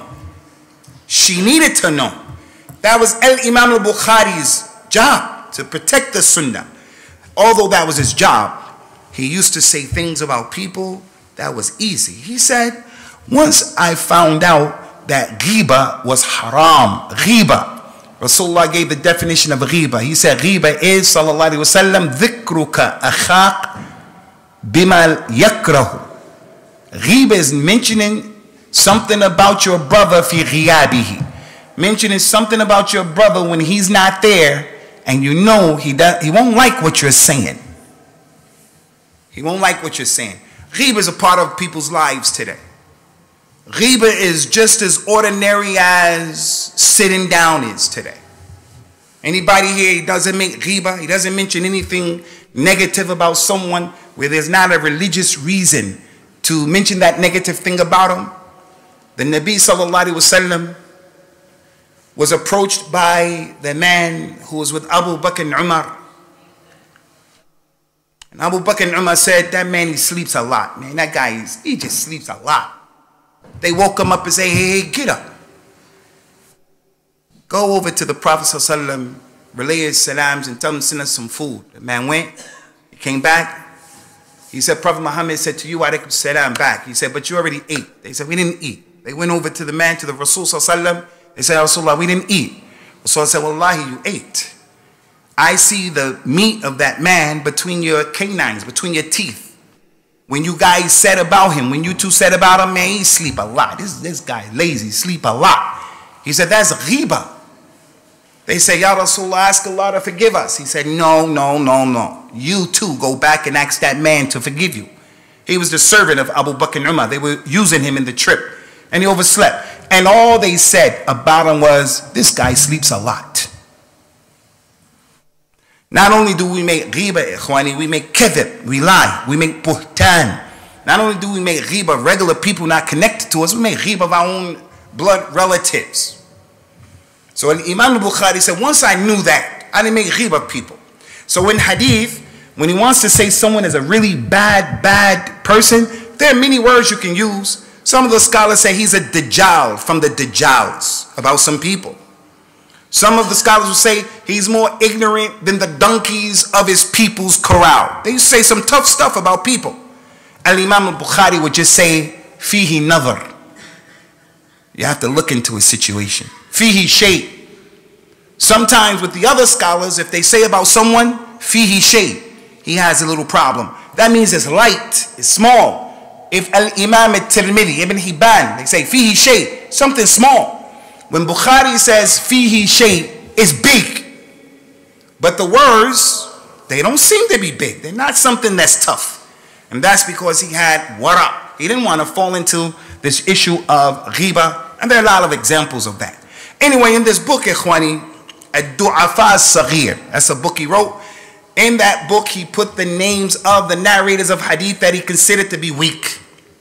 She needed to know. That was Al-Imam al-Bukhari's job, to protect the Sunnah. although that was his job, he used to say things about people that was easy. He said, once I found out that ghiba was haram, ghiba, Rasulullah gave the definition of ghiba. He said, ghiba is, sallallahu alayhi wa sallam, dhikruka akhaq bima yakrahu. Ghiba is mentioning something about your brother fi ghiyabihi. Mentioning something about your brother when he's not there, and you know he, does, he won't like what you're saying. He won't like what you're saying. Ghiba is a part of people's lives today. Ghiba is just as ordinary as sitting down is today. Anybody here, he doesn't make ghiba, he doesn't mention anything negative about someone where there's not a religious reason to mention that negative thing about him. The Nabi sallallahu alaihi wasallam was approached by the man who was with Abu Bakr and Umar. And Abu Bakr and Umar said, that man, he sleeps a lot, man. That guy, is, he just sleeps a lot. They woke him up and say, hey, hey, get up. Go over to the Prophet sallallahu alaihi wasallam, relay his salams and tell him to send us some food. The man went, he came back. He said, Prophet Muhammad said to you, alaikum salam, back. He said, but you already ate. They said, we didn't eat. They went over to the man, to the Rasul sallallahu alaihi wasallam. They said, Rasulullah, we didn't eat. Rasulullah said, wallahi, you ate. I see the meat of that man between your canines, between your teeth. When you guys said about him, when you two said about him, man, he sleep a lot. This, this guy lazy, sleep a lot. He said, that's ghiba. They say, Ya Rasulullah, ask Allah to forgive us. He said, no, no, no, no. You too go back and ask that man to forgive you. He was the servant of Abu Bakr and Umar. They were using him in the trip. And he overslept. And all they said about him was, this guy sleeps a lot. Not only do we make ghiba, ikhwani, we make kadhib, we lie, we make buhtan. Not only do we make ghiba of regular people not connected to us, we make ghiba of our own blood relatives. So Imam al-Bukhari said, once I knew that, I didn't make ghiba of people. So in hadith, when he wants to say someone is a really bad, bad person, there are many words you can use. Some of the scholars say he's a dajjal from the dajjals about some people. Some of the scholars will say he's more ignorant than the donkeys of his people's corral. They say some tough stuff about people. Al-Imam al-Bukhari would just say, fihi nadhar. You have to look into a situation. Fihi shay. Sometimes with the other scholars, if they say about someone, fihi shay, he has a little problem. That means it's light, it's small. If Al-Imam al-Tirmidhi, Ibn Hibban, they say fihi shay, something small. When Bukhari says fihi shay, it's big. But the words, they don't seem to be big. They're not something that's tough. And that's because he had wara. He didn't want to fall into this issue of ghiba. And there are a lot of examples of that. Anyway, in this book, ikhwani, Ad-Du'afa As-Saghir, that's a book he wrote. In that book, he put the names of the narrators of hadith that he considered to be weak.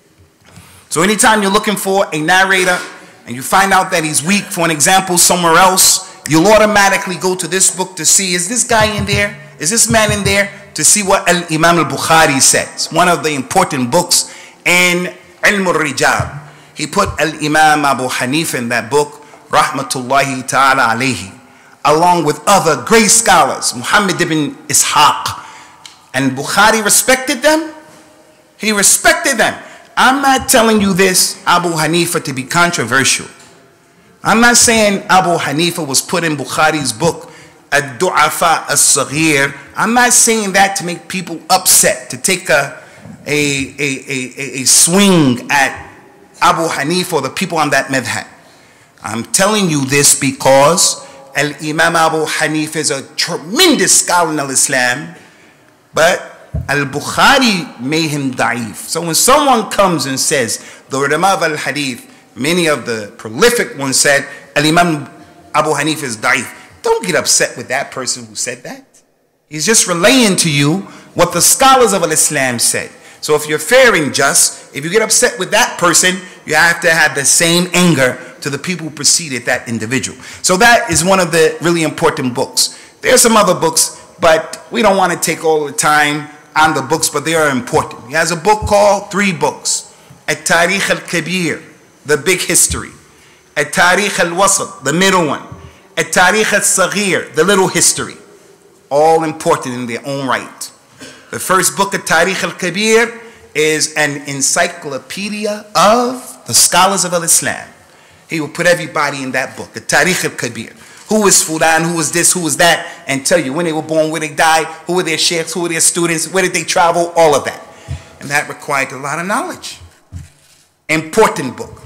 So anytime you're looking for a narrator, and you find out that he's weak, for an example, somewhere else, you'll automatically go to this book to see, is this guy in there? Is this man in there? To see what Al-Imam al-Bukhari says. One of the important books in Ilm al-Rijal. He put Al-Imam Abu Hanifa in that book, Rahmatullahi Ta'ala alayhi, along with other great scholars, Muhammad ibn Ishaq. And Bukhari respected them. He respected them. I'm not telling you this, Abu Hanifa, to be controversial. I'm not saying Abu Hanifa was put in Bukhari's book, Ad-Du'afa As-Saghir. I'm not saying that to make people upset, to take a, a, a, a, a swing at Abu Hanifa or the people on that madhab. I'm telling you this because Al-Imam Abu Hanifa is a tremendous scholar in Islam, but Al-Bukhari made him da'if. So when someone comes and says, the ulama of al-hadith, many of the prolific ones said, Al-Imam Abu Hanifa is da'if. Don't get upset with that person who said that. He's just relaying to you what the scholars of Islam said. So if you're fair and just, if you get upset with that person, you have to have the same anger to the people who preceded that individual. So that is one of the really important books. There are some other books, but we don't want to take all the time on the books, but they are important. He has a book called, three books, At-Tarikh al-Kabir, the big history, At-Tarikh al-Wasat, the middle one, At-Tarikh al-Saghir, the little history. all important in their own right. The first book of Tarikh al-Kabir is an encyclopedia of the scholars of Islam. He will put everybody in that book, the Tarikh al-Kabir. Who is Fulan, who is this, who is that, and tell you when they were born, where they died, who were their sheikhs, who were their students, where did they travel, all of that. And that required a lot of knowledge. Important book.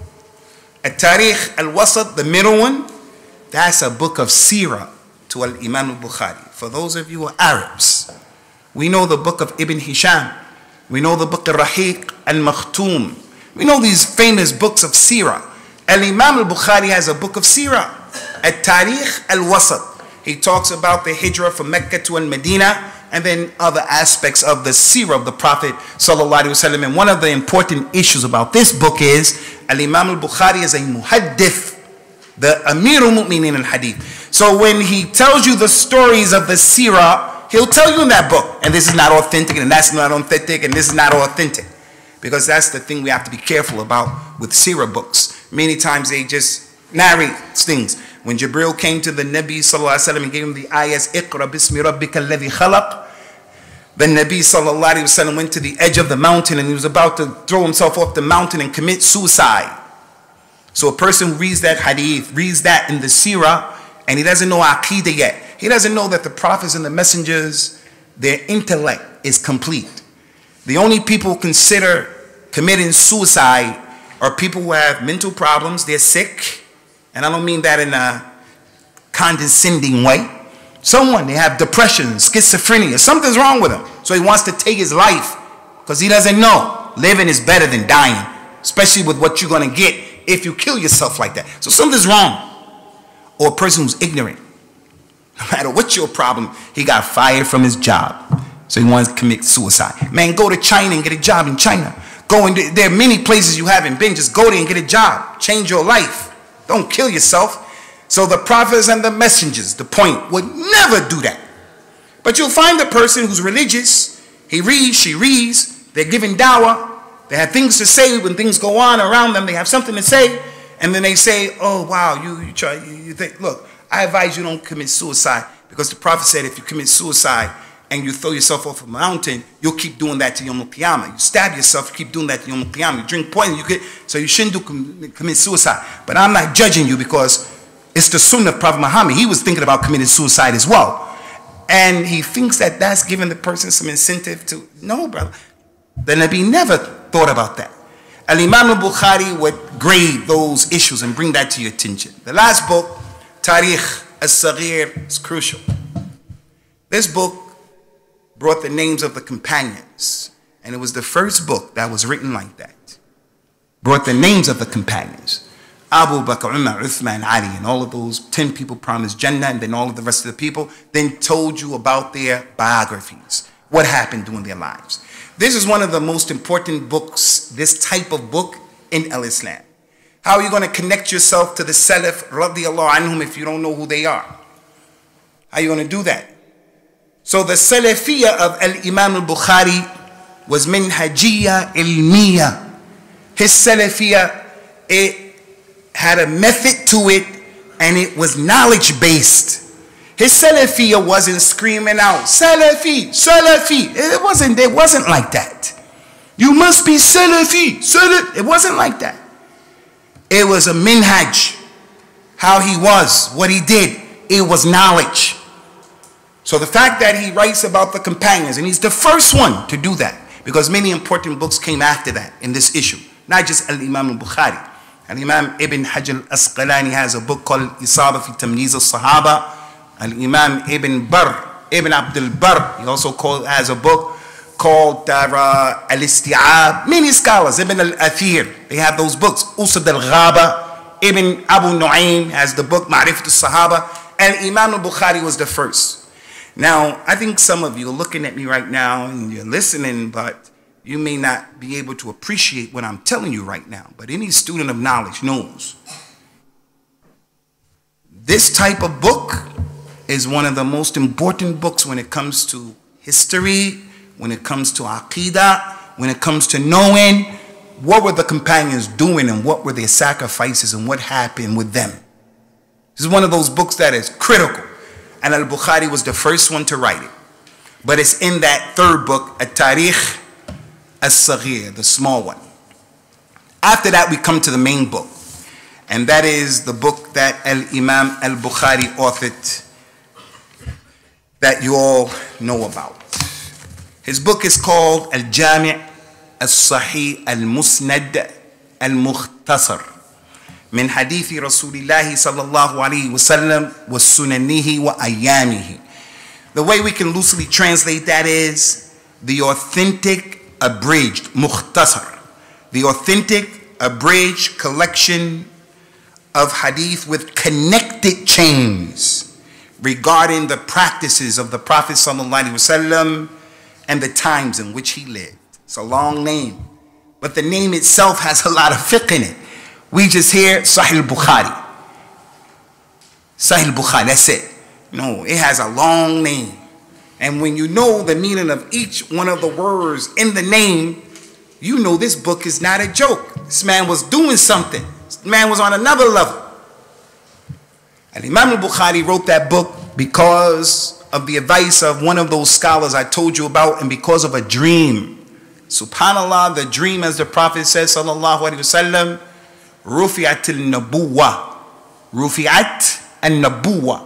At-Tarikh al-Wasat, the middle one, that's a book of Sirah to Al-Imam al-Bukhari. For those of you who are Arabs, we know the book of Ibn Hisham. We know the book of Rahiq al-Makhtoum. We know these famous books of Sirah. Al-Imam al-Bukhari has a book of Sirah. At-Tarikh al-Wasat. He talks about the hijrah from Mecca to Al-Medina and then other aspects of the Sirah of the Prophet sallallahu alaihi wasallam. And one of the important issues about this book is Al-Imam al-Bukhari is a muhaddith, the Amir al-Mu'minin al-Hadith. So when he tells you the stories of the Sirah, he'll tell you in that book, and this is not authentic, and that's not authentic, and this is not authentic. Because that's the thing we have to be careful about with Sirah books. Many times they just narrate things. When Jibril came to the Nabi sallallahu alaihi wasallam and gave him the ayahs, Iqra bismi rabbika alladhi khalaq, the Nabi sallallahu alaihi wasallam went to the edge of the mountain and he was about to throw himself off the mountain and commit suicide. So a person who reads that hadith, reads that in the Sirah, and he doesn't know Aqidah yet. He doesn't know that the prophets and the messengers, their intellect is complete. The only people who consider committing suicide are people who have mental problems, they're sick, and I don't mean that in a condescending way. Someone, they have depression, schizophrenia, something's wrong with him. So he wants to take his life because he doesn't know living is better than dying, especially with what you're going to get if you kill yourself like that. So something's wrong. Or a person who's ignorant. No matter what's your problem, he got fired from his job. So he wants to commit suicide. Man, go to China and get a job in China. Go and there are many places you haven't been. Just go there and get a job. Change your life. Don't kill yourself. So the prophets and the messengers, the point, would never do that. But you'll find the person who's religious. He reads, she reads. They're giving dawah. They have things to say when things go on around them. They have something to say. And then they say, oh, wow, you, you try, you, you think, look, I advise you don't commit suicide because the Prophet said if you commit suicide and you throw yourself off a mountain, you'll keep doing that to Yom Al-Qiyamah. You stab yourself, you keep doing that to Yom Al-Qiyamah. You drink poison, you get, so you shouldn't do, commit suicide. But I'm not judging you because it's the sunnah of Prophet Muhammad. He was thinking about committing suicide as well. And he thinks that that's giving the person some incentive to, no, brother. The Nabi never thought about that. Al-Imam al-Bukhari would grade those issues and bring that to your attention. The last book, Tarikh al-Saghir, is crucial. This book brought the names of the companions, and it was the first book that was written like that. Brought the names of the companions. Abu Bakr, Umar, Uthman, Ali, and all of those ten people promised Jannah, and then all of the rest of the people, then told you about their biographies, what happened during their lives. This is one of the most important books, this type of book in Al-Islam. How are you going to connect yourself to the Salaf radiallahu anhum if you don't know who they are? How are you going to do that? So the Salafiyya of Al-Imam al-Bukhari was minhajiyya ilmiyya. His Salafiyya, it had a method to it and it was knowledge based. His Salafiyya wasn't screaming out, Salafi, Salafi. It wasn't, it wasn't like that. You must be Salafi, Salafi. It wasn't like that. It was a minhaj. How he was, what he did. It was knowledge. So the fact that he writes about the companions, and he's the first one to do that, because many important books came after that in this issue. Not just Al-Imam al-Bukhari. Al-Imam Ibn Hajar al-Asqalani has a book called Isaba fi Tamyiz al-Sahaba. Al-Imam Ibn Barr, Ibn Abdul Barr, he also called, has a book called uh, Al-Isti'ab. Many scholars, Ibn al-Athir, they have those books. Usad al-Ghaba, Ibn Abu Nu'aym has the book Ma'rifat al-Sahaba, and Imam al-Bukhari was the first. Now, I think some of you are looking at me right now and you're listening, but you may not be able to appreciate what I'm telling you right now. But any student of knowledge knows this type of book is one of the most important books when it comes to history, when it comes to Aqidah, when it comes to knowing what were the companions doing and what were their sacrifices and what happened with them. This is one of those books that is critical. and Al-Bukhari was the first one to write it. But it's in that third book, At-Tarikh As-Saghir, the small one. After that, we come to the main book, and that is the book that Al-Imam Al-Bukhari authored that you all know about. His book is called Al-Jami' Al-Sahih Al-Musnad Al-Mukhtasar min Hadithi Rasulillahi sallallahu alayhi wa sallam wa sunanihi wa ayyamihi. The way we can loosely translate that is the authentic abridged, mukhtasar, the authentic abridged collection of hadith with connected chains regarding the practices of the Prophet sallallahu alaihi wasallam and the times in which he lived. It's a long name, but the name itself has a lot of fiqh in it. We just hear Sahih al-Bukhari. Sahih al-Bukhari, that's it. No, it has a long name. And when you know the meaning of each one of the words in the name, you know this book is not a joke. This man was doing something. This man was on another level. And Imam al-Bukhari wrote that book because of the advice of one of those scholars I told you about, and because of a dream. Subhanallah, the dream, as the Prophet says, sallallahu alaihi wasallam, Rufi'at al-Nabuwa. Rufi'at al-Nabuwa.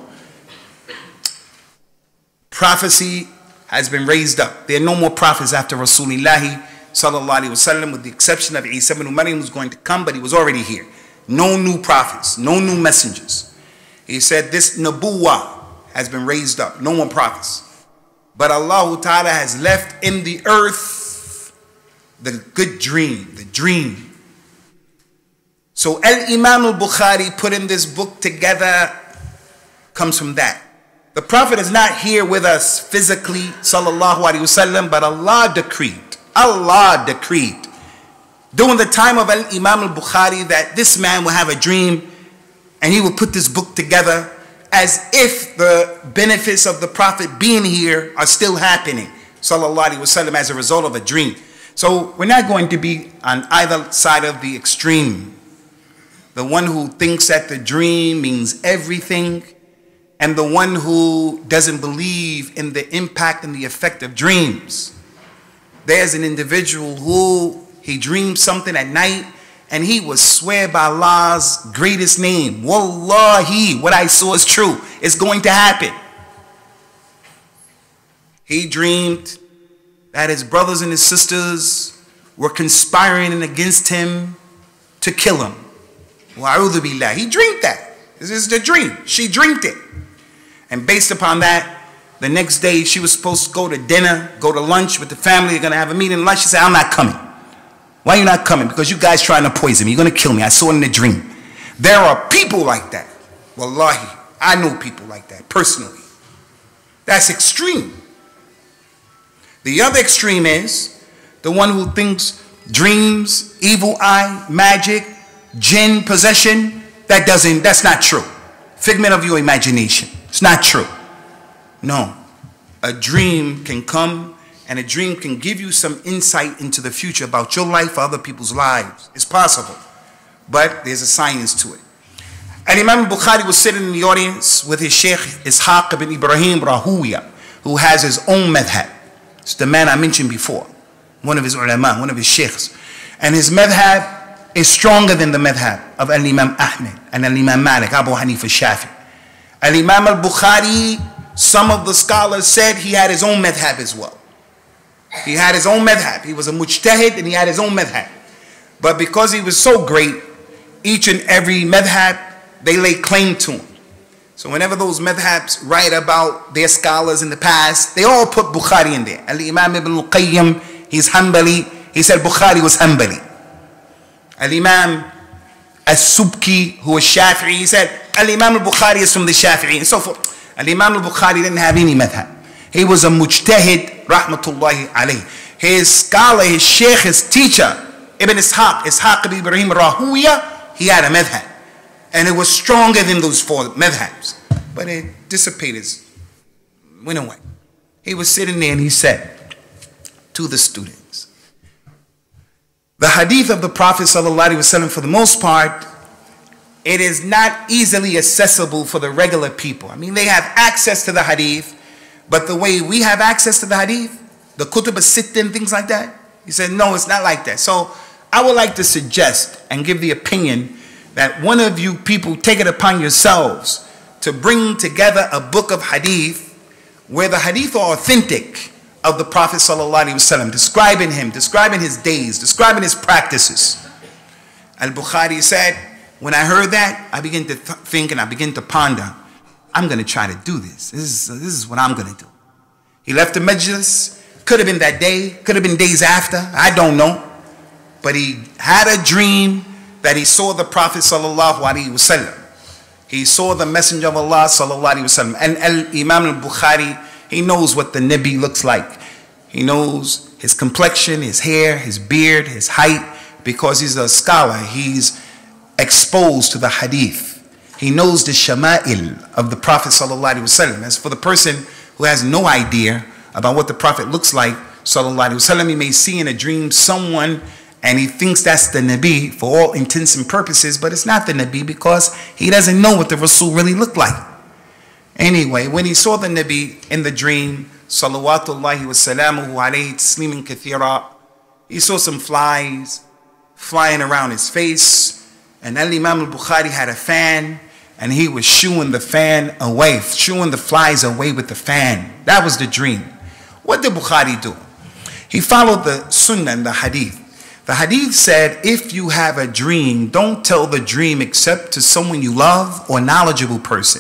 Prophecy has been raised up. There are no more prophets after Rasulullah sallallahu alaihi wasallam, with the exception of Isa ibn Maryam, who's going to come, but he was already here. No new prophets, no new messengers. He said this Nabuwa has been raised up, no more prophets. But Allah Ta'ala has left in the earth the good dream, the dream. So Al-Imam al-Bukhari putting this book together comes from that. The Prophet is not here with us physically, sallallahu alaihi wasallam, but Allah decreed, Allah decreed during the time of Al-Imam al-Bukhari that this man will have a dream and he will put this book together as if the benefits of the Prophet being here are still happening, sallallahu alaihi wasallam, as a result of a dream. So we're not going to be on either side of the extreme. The one who thinks that the dream means everything, and the one who doesn't believe in the impact and the effect of dreams. There's an individual who he dreamed something at night and he would swear by Allah's greatest name, Wallahi, what I saw is true. It's going to happen. He dreamed that his brothers and his sisters were conspiring against him to kill him. Wa'udhu billah. He dreamed that. This is the dream. She dreamed it. And based upon that, the next day she was supposed to go to dinner, go to lunch with the family. They're going to have a meeting lunch. She said, I'm not coming. Why are you not coming? Because you guys trying to poison me. You're going to kill me. I saw it in a dream. There are people like that. Wallahi, I know people like that personally. That's extreme. The other extreme is the one who thinks dreams, evil eye, magic, jinn, possession, that doesn't, that's not true. Figment of your imagination. It's not true. No. A dream can come, and a dream can give you some insight into the future about your life or other people's lives. It's possible. But there's a science to it. And Imam Bukhari was sitting in the audience with his Sheikh Ishaq ibn Ibrahim Rahuya, who has his own madhab. It's the man I mentioned before. One of his ulama, one of his sheikhs. And his madhab is stronger than the madhab of Al-Imam Ahmed and Al-Imam Malik, Abu Hanifa Shafi. Al-Imam al-Bukhari, some of the scholars said he had his own madhab as well. He had his own madhab. He was a mujtahid and he had his own madhab. But because he was so great, each and every madhab, they lay claim to him. So whenever those madhabs write about their scholars in the past, they all put Bukhari in there. Al-Imam Ibn al-Qayyim, he's Hanbali. He said Bukhari was Hanbali. Al-Imam As-Subki, who was Shafi'i, he said Al-Imam al-Bukhari is from the Shafi'i, and so forth. Al-Imam al-Bukhari didn't have any madhab. He was a mujtahid, rahmatullahi alayh. His scholar, his sheikh, his teacher, Ibn Ishaq, Ishaq ibn Ibrahim Rahuya, he had a madhab. And it was stronger than those four madhabs. But it dissipated, went away. He was sitting there and he said to the students, the hadith of the Prophet ﷺ, for the most part, it is not easily accessible for the regular people. I mean, they have access to the hadith, but the way we have access to the hadith, the kutub as-sitta and things like that, he said, no, it's not like that. So I would like to suggest and give the opinion that one of you people take it upon yourselves to bring together a book of hadith where the hadith are authentic of the Prophet sallallahu alaihi wasallam, describing him, describing his days, describing his practices. Al-Bukhari said, when I heard that, I began to th think and I began to ponder, I'm going to try to do this. This is, this is what I'm going to do. He left the majlis. Could have been that day, could have been days after, I don't know. But he had a dream that he saw the Prophet sallallahu alaihi wasallam. He saw the Messenger of Allah sallallahu alaihi wasallam. And Al-Imam al-Bukhari, he knows what the Nabi looks like. He knows his complexion, his hair, his beard, his height, because he's a scholar. He's exposed to the hadith. He knows the shama'il of the Prophet sallallahu alaihi wasallam. As for the person who has no idea about what the Prophet looks like sallallahu alaihi wasallam, he may see in a dream someone and he thinks that's the Nabi for all intents and purposes, but it's not the Nabi because he doesn't know what the Rasul really looked like. Anyway, when he saw the Nabi in the dream, salawatullahi wa salamuhu alayhi taslimin kathira, he saw some flies flying around his face, and Al-Imam al-Bukhari had a fan, and he was shooing the fan away, shooing the flies away with the fan. That was the dream. What did Bukhari do? He followed the sunnah and the hadith. The hadith said, if you have a dream, don't tell the dream except to someone you love or knowledgeable person.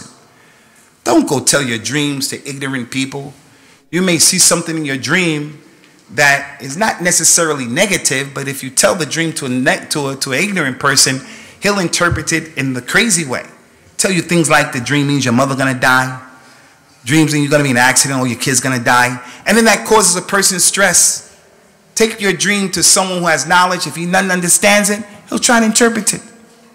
Don't go tell your dreams to ignorant people. You may see something in your dream that is not necessarily negative, but if you tell the dream to a to a, to an ignorant person, he'll interpret it in the crazy way. Tell you things like the dream means your mother gonna die, dreams mean you're gonna be in an accident or your kid's gonna die, and then that causes a person stress. Take your dream to someone who has knowledge. If he doesn't understands it, he'll try to interpret it.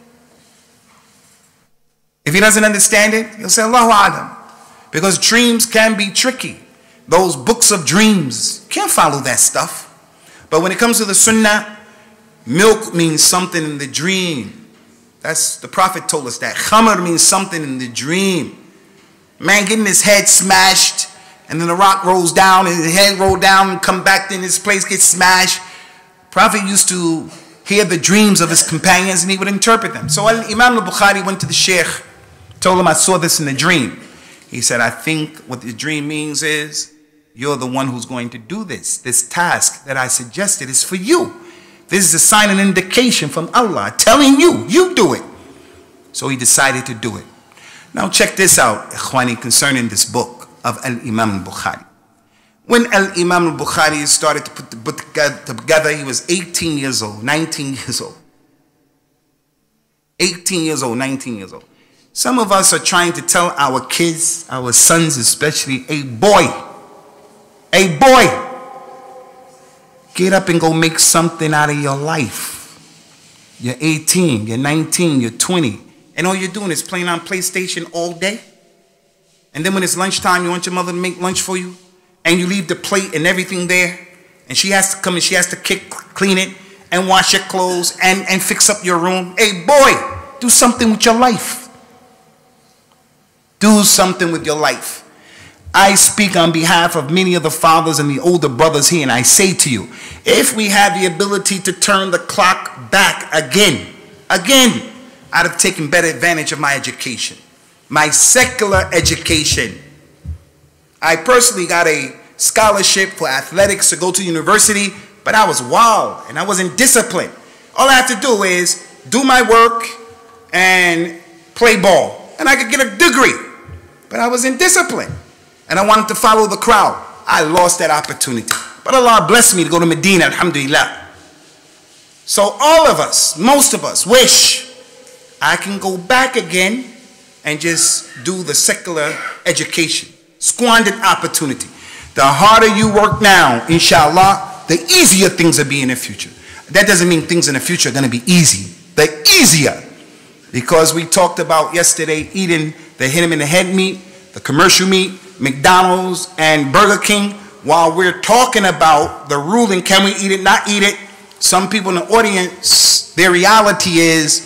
If he doesn't understand it, he'll say Allahu A'lam. Because dreams can be tricky. Those books of dreams, you can't follow that stuff. But when it comes to the sunnah, milk means something in the dream. That's, the Prophet told us that. Khamr means something in the dream. Man getting his head smashed, and then the rock rolls down, and his head roll down and come back in his place, gets smashed. Prophet used to hear the dreams of his companions and he would interpret them. So Imam al-Bukhari went to the sheikh, told him, I saw this in the dream. He said, I think what the dream means is, you're the one who's going to do this. This task that I suggested is for you. This is a sign and indication from Allah telling you, you do it. So he decided to do it. Now check this out, Ikhwani, concerning this book of Al-Imam al-Bukhari. When Al-Imam al-Bukhari started to put the book together, he was eighteen years old, nineteen years old. eighteen years old, nineteen years old. Some of us are trying to tell our kids, our sons especially, a boy, a boy, get up and go make something out of your life. You're eighteen, you're nineteen, you're twenty, and all you're doing is playing on PlayStation all day. And then when it's lunchtime, you want your mother to make lunch for you, and you leave the plate and everything there, and she has to come and she has to kick, clean it and wash your clothes and, and fix up your room. Hey boy, do something with your life. Do something with your life. I speak on behalf of many of the fathers and the older brothers here, and I say to you, if we have the ability to turn the clock back again, again, I'd have taken better advantage of my education. My secular education. I personally got a scholarship for athletics to go to university, but I was wild and I wasn't disciplined. All I have to do is do my work and play ball, and I could get a degree. But I was indisciplined, and I wanted to follow the crowd. I lost that opportunity. But Allah blessed me to go to Medina, alhamdulillah. So all of us, most of us, wish I can go back again and just do the secular education. Squandered opportunity. The harder you work now, inshallah, the easier things will be in the future. That doesn't mean things in the future are going to be easy. The easier. Because we talked about yesterday eating the hit him in the head meat, the commercial meat, McDonald's and Burger King. While we're talking about the ruling, can we eat it, not eat it? Some people in the audience, their reality is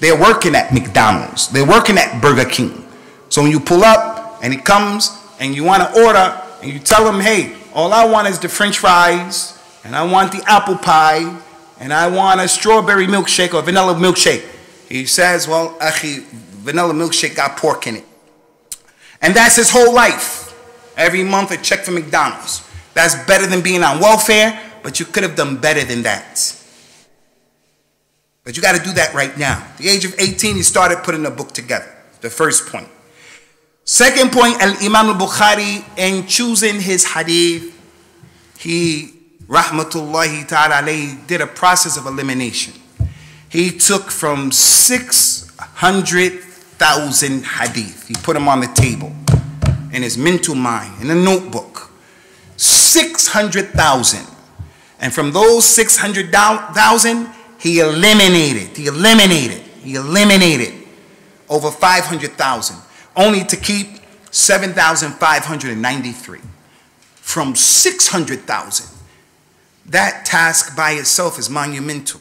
they're working at McDonald's. They're working at Burger King. So when you pull up and he comes and you want to order and you tell him, hey, all I want is the French fries and I want the apple pie and I want a strawberry milkshake or vanilla milkshake. He says, well, akhi, vanilla milkshake got pork in it. And that's his whole life. Every month a check from McDonald's. That's better than being on welfare, but you could have done better than that. But you got to do that right now. At the age of eighteen, he started putting a book together. The first point. Second point, Al-Imam al-Bukhari, in choosing his hadith, he, rahmatullahi ta'ala alayhi, did a process of elimination. He took from six hundred thousand hadith. He put them on the table in his mental mind, in a notebook. six hundred thousand. And from those six hundred thousand, he eliminated, he eliminated, he eliminated over five hundred thousand, only to keep seven thousand five hundred ninety-three. From six hundred thousand. That task by itself is monumental.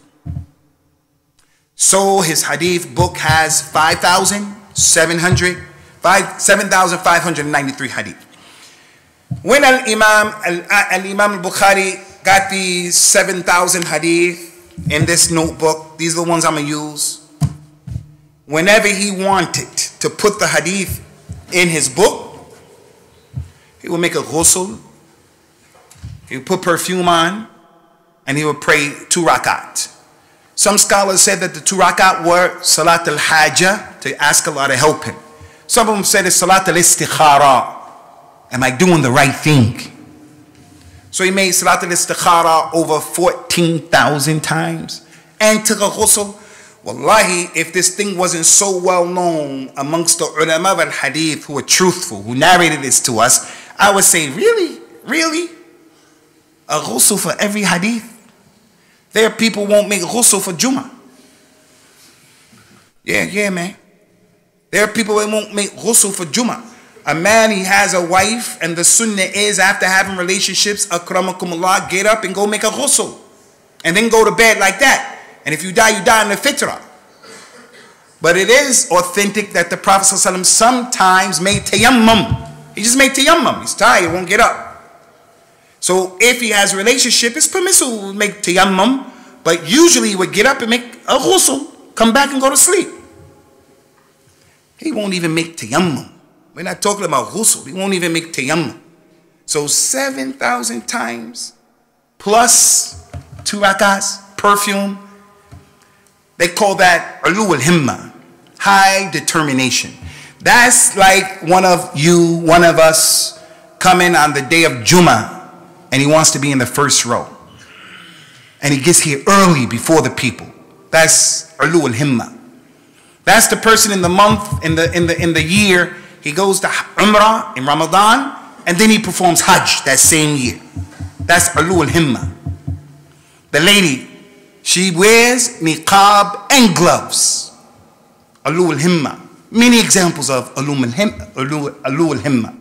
So his hadith book has five thousand seven hundred, seven thousand five hundred ninety-three hadith. When Al-Imam Al-Imam al-Bukhari got these seven thousand hadith in this notebook, these are the ones I'm going to use. Whenever he wanted to put the hadith in his book, he would make a ghusl, he would put perfume on, and he would pray two rakat. Some scholars said that the two rakat were salat al-hajjah, to ask Allah to help him. Some of them said it's salat al-istikhara. Am I doing the right thing? So he made salat al-istikhara over fourteen thousand times and took a ghusl. Wallahi, if this thing wasn't so well known amongst the ulama al-hadith who were truthful, who narrated this to us, I would say, really? Really? A ghusl for every hadith? There are people who won't make ghusl for Jummah. Yeah, yeah, man. There are people that won't make ghusl for Jummah. A man, he has a wife, and the sunnah is after having relationships, akramakumullah, get up and go make a ghusl. And then go to bed like that. And if you die, you die in the fitrah. But it is authentic that the Prophet ﷺ sometimes made tayammum. He just made tayammum. He's tired, won't get up. So if he has a relationship, it's permissible to make tayammum, but usually he would get up and make a ghusl, come back and go to sleep. He won't even make tayammum. We're not talking about ghusl. He won't even make tayammum. So seven thousand times plus two rakats, perfume. They call that ulu al-himma, high determination. That's like one of you, one of us, coming on the day of Jummah, and he wants to be in the first row. And he gets here early before the people. That's ulu al-himma. That's the person in the month, in the, in the, in the year, he goes to Umrah in Ramadan, and then he performs Hajj that same year. That's ulu al-himma. The lady, she wears niqab and gloves. Ulu al-himma. Many examples of ulu al-himma.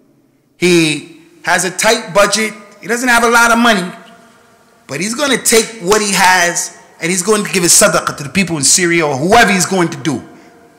He has a tight budget. He doesn't have a lot of money, but he's going to take what he has and he's going to give his sadaqah to the people in Syria or whoever he's going to do.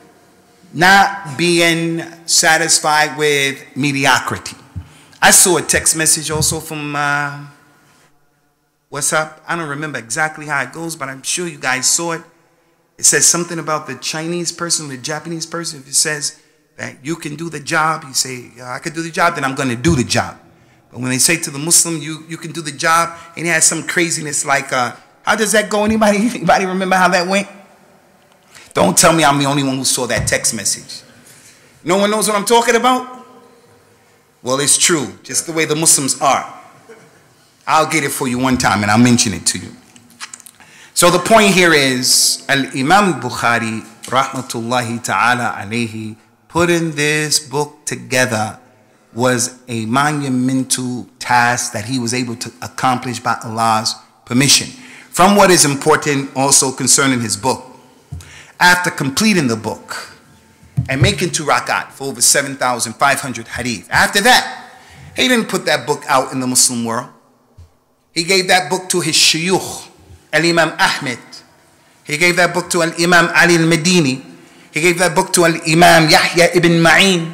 Not being satisfied with mediocrity. I saw a text message also from uh, WhatsApp. I don't remember exactly how it goes, but I'm sure you guys saw it. It says something about the Chinese person, the Japanese person. If it says that you can do the job, you say, I can do the job, then I'm going to do the job. But when they say to the Muslim, you, you can do the job, and he has some craziness like, uh, how does that go? Anybody, anybody remember how that went? Don't tell me I'm the only one who saw that text message. No one knows what I'm talking about? Well, it's true, just the way the Muslims are. I'll get it for you one time, and I'll mention it to you. So the point here is, Al-Imam Bukhari, rahmatullahi ta'ala alayhi, putting this book together was a monumental task that he was able to accomplish by Allah's permission. From what is important also concerning his book, after completing the book and making two rakat for over seven thousand five hundred hadith, after that, he didn't put that book out in the Muslim world. He gave that book to his shuyukh, Al-Imam Ahmed. He gave that book to Al-Imam Ali al-Madini. He gave that book to Al-Imam Yahya ibn Ma'in.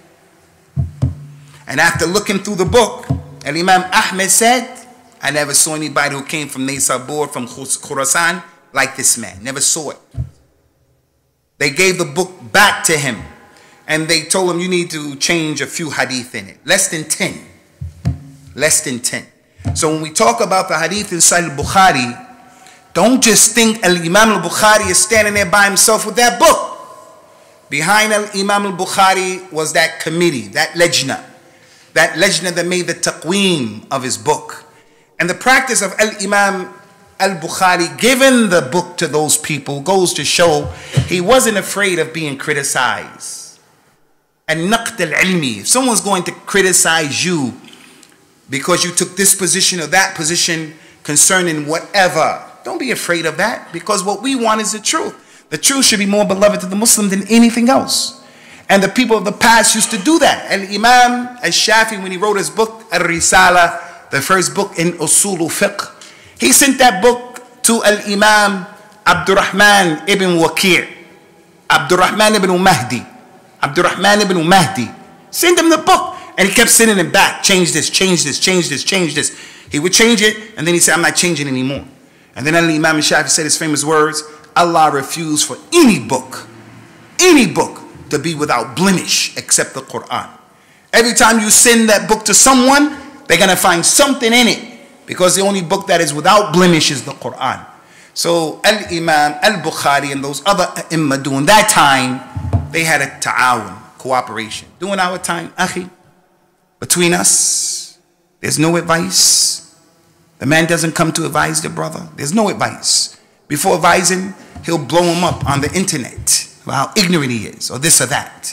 And after looking through the book, Al-Imam Ahmed said, I never saw anybody who came from Naysabur, from Khurasan, like this man. Never saw it. They gave the book back to him. And they told him, you need to change a few hadith in it. Less than ten. Less than ten. So when we talk about the hadith in Sahih Bukhari, don't just think Al-Imam al-Bukhari is standing there by himself with that book. Behind Al-Imam al-Bukhari was that committee, that lejna. That lejna that made the taqweem of his book. And the practice of Al-Imam al-Bukhari giving the book to those people goes to show he wasn't afraid of being criticized. And naqd al-ilmi, if someone's going to criticize you because you took this position or that position concerning whatever, don't be afraid of that, because what we want is the truth. The truth should be more beloved to the Muslim than anything else. And the people of the past used to do that. And Imam al-Shafi, when he wrote his book, Al-Risala, the first book in Usul al-Fiqh, he sent that book to Al-Imam Abdurrahman ibn Waqi', Abdurrahman ibn Mahdi, Abdurrahman ibn Mahdi. Send him the book. And he kept sending it back. Change this, change this, change this, change this. He would change it, and then he said, I'm not changing anymore. And then Al-Imam al-Shafi said his famous words, Allah refused for any book, any book, to be without blemish except the Quran. Every time you send that book to someone, they're going to find something in it, because the only book that is without blemish is the Quran. So Al-Imam al-Bukhari and those other Imam during that time, they had a ta'awun, cooperation. During our time, akhi, between us, there's no advice. The man doesn't come to advise the brother. There's no advice. Before advising, he'll blow him up on the internet about how ignorant he is, or this or that.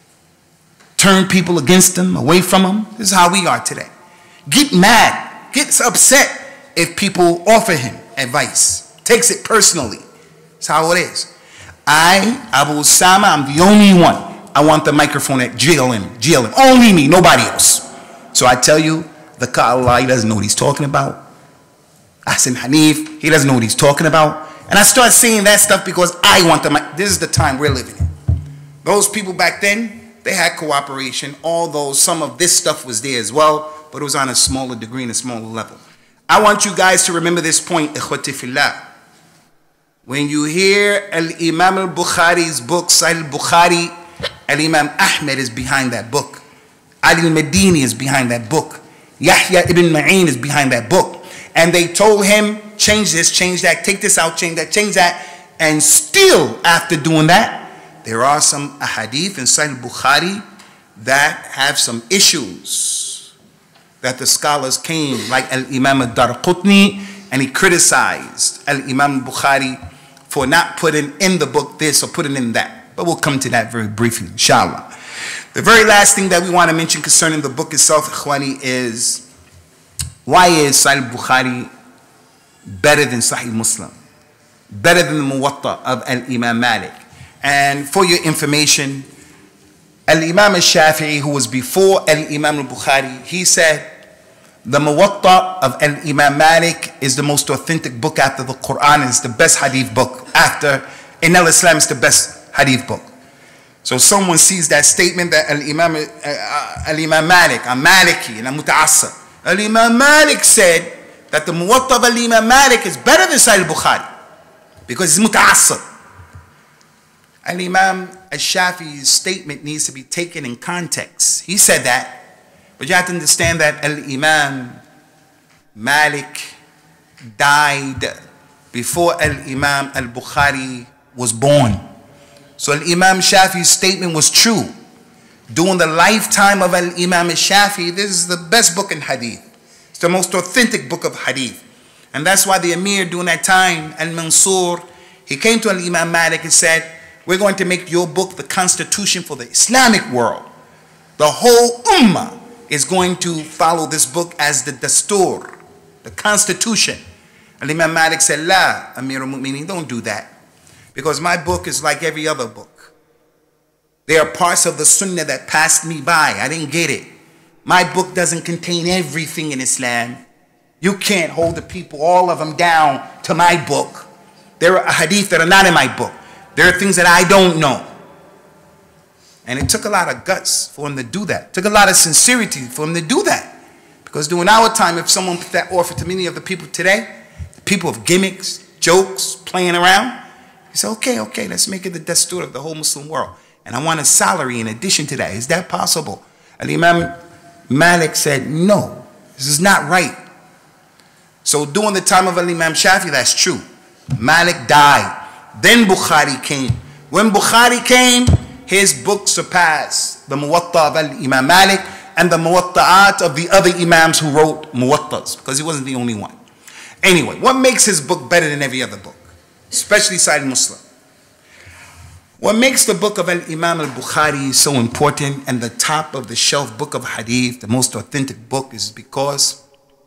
Turn people against him, away from him. This is how we are today. Get mad, gets upset if people offer him advice. Takes it personally. That's how it is. I, Abu Usama, I'm the only one. I want the microphone at jail him, jail him. Only me, nobody else. So I tell you, the Ka'Allah, he doesn't know what he's talking about. Ahsan Hanif, he doesn't know what he's talking about. And I start saying that stuff because I want the mic. This is the time we're living in. Those people back then, they had cooperation, although some of this stuff was there as well, but it was on a smaller degree and a smaller level. I want you guys to remember this point, ikhwati fillah. When you hear Al-Imam al-Bukhari's book, Sahih al-Bukhari, Al-Imam Ahmed is behind that book. Ali al-Madini is behind that book. Yahya ibn Ma'in is behind that book. And they told him, change this, change that, take this out, change that, change that. And still, after doing that, there are some ahadith in Sahih al-Bukhari that have some issues that the scholars came, like Al-Imam al-Darqutni, and he criticized Al-Imam al-Bukhari for not putting in the book this or putting in that. But we'll come to that very briefly, inshallah. The very last thing that we want to mention concerning the book itself, ikhwani, is why is Sahih Bukhari better than Sahih Muslim? Better than the Muwatta of Al-Imam Malik? And for your information, Al-Imam al-Shafi'i, who was before Al-Imam al-Bukhari, he said, the Muwatta of Al-Imam Malik is the most authentic book after the Quran, and it's the best hadith book. After, in al-Islam, it's the best hadith book. So someone sees that statement that Al-Imam uh, Al-Imam Malik, I'm Maliki and I'm Muta'assab. Al-Imam Malik said that the Muwatta of Al-Imam Malik is better than Sahih Bukhari because it's Muta'assab. Al-Imam al-Shafi'i's statement needs to be taken in context. He said that, but you have to understand that Al-Imam Malik died before Al-Imam al-Bukhari was born. So Al-Imam Shafi'i's statement was true. During the lifetime of Al-Imam al-Shafi'i, this is the best book in hadith. It's the most authentic book of hadith. And that's why the Emir during that time, Al-Mansur, he came to Al-Imam Malik and said, we're going to make your book the constitution for the Islamic world. The whole ummah is going to follow this book as the dastur, the constitution. Al-Imam Malik said, La, Amir al-Mu'mineen, don't do that. Because my book is like every other book. There are parts of the sunnah that passed me by. I didn't get it. My book doesn't contain everything in Islam. You can't hold the people, all of them, down to my book. There are hadith that are not in my book. There are things that I don't know. And it took a lot of guts for him to do that. It took a lot of sincerity for him to do that. Because during our time, if someone put that offer to many of the people today, the people of gimmicks, jokes, playing around, he said, okay, okay, let's make it the dastur of the whole Muslim world. And I want a salary in addition to that. Is that possible? And Imam Malik said, no, this is not right. So during the time of Imam Shafi, that's true. Malik died. Then Bukhari came. When Bukhari came, his book surpassed the Muwatta of Imam Malik and the Muwatta'at of the other Imams who wrote Muwattas, because he wasn't the only one. Anyway, what makes his book better than every other book? Especially Sahih Muslim. What makes the book of Al-Imam al-Bukhari so important and the top of the shelf book of hadith, the most authentic book, is because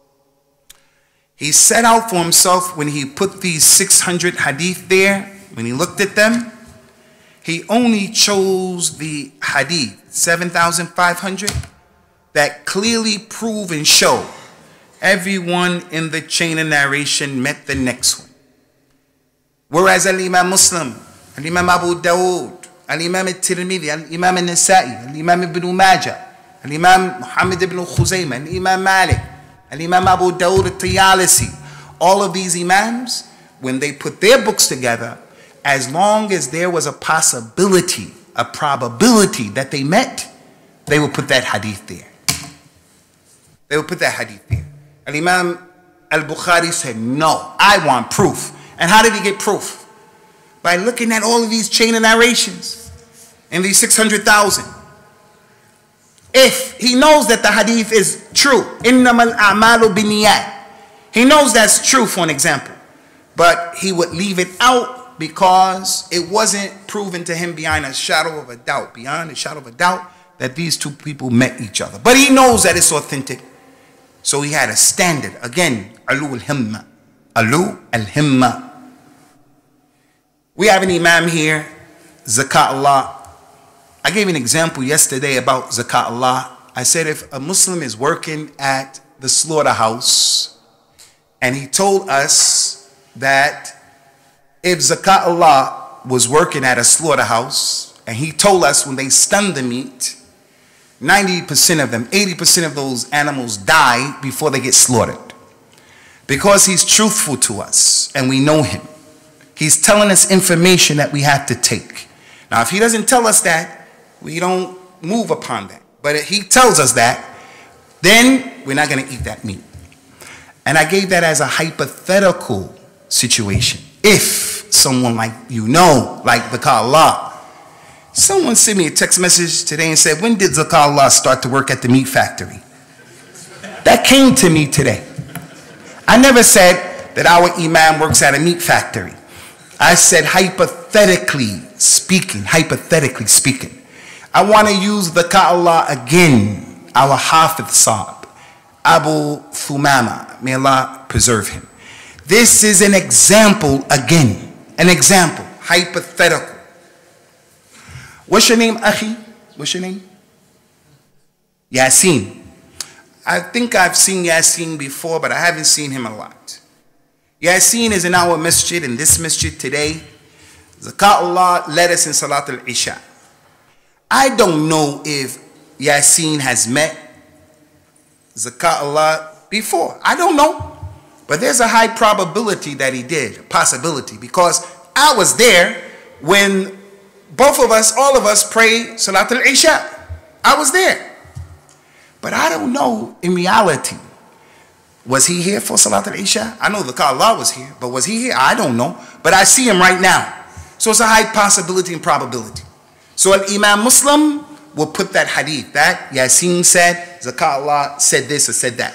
he set out for himself, when he put these six hundred hadith there, when he looked at them, he only chose the hadith, seven thousand five hundred, that clearly prove and show everyone in the chain of narration met the next one. Whereas Al-Imam Muslim, Al-Imam Abu Dawood, Al-Imam Al-Tirmidhi, Al-Imam Al-Nasa'i, Al-Imam Ibn Majah, Al-Imam Muhammad Ibn Khuzaymah, Al-Imam Malik, Al-Imam Abu Dawood Al-Tayalisi, all of these Imams, when they put their books together, as long as there was a possibility, a probability that they met, they would put that hadith there. They would put that hadith there. Al-Imam al-Bukhari said, no, I want proof. And how did he get proof? By looking at all of these chain of narrations and these six hundred thousand. If he knows that the hadith is true, innamal a'malu binniyat, he knows that's true, for an example, but he would leave it out because it wasn't proven to him beyond a shadow of a doubt, beyond a shadow of a doubt that these two people met each other. But he knows that it's authentic. So he had a standard. Again, alu al-himma. Alu al-himma. We have an imam here, Zakat Allah. I gave an example yesterday about Zakat Allah. I said if a Muslim is working at the slaughterhouse and he told us that if Zakat Allah was working at a slaughterhouse and he told us when they stun the meat, ninety percent of them, eighty percent of those animals die before they get slaughtered. Because he's truthful to us and we know him. He's telling us information that we have to take. Now, if he doesn't tell us that, we don't move upon that. But if he tells us that, then we're not going to eat that meat. And I gave that as a hypothetical situation. If someone like you know, like Zakat Allah, someone sent me a text message today and said, when did Zakat Allah start to work at the meat factory? That came to me today. I never said that our imam works at a meat factory. I said hypothetically speaking, hypothetically speaking. I want to use Zakat Allah again, our Hafidh Saab, Abu Thumama, may Allah preserve him. This is an example again, an example, hypothetical. What's your name, Akhi? What's your name? Yasin. I think I've seen Yasin before, but I haven't seen him a lot. Yasin is in our masjid, in this masjid today. Zakat Allah led us in Salat al-Isha. I don't know if Yasin has met Zakat Allah before. I don't know. But there's a high probability that he did, possibility, because I was there when both of us, all of us prayed Salat al-Isha. I was there. But I don't know in reality. Was he here for Salat al-Isha? I know Zakat Allah was here, but was he here? I don't know. But I see him right now. So it's a high possibility and probability. So an Imam Muslim will put that hadith, that Yasin said, Zakat Allah said this or said that.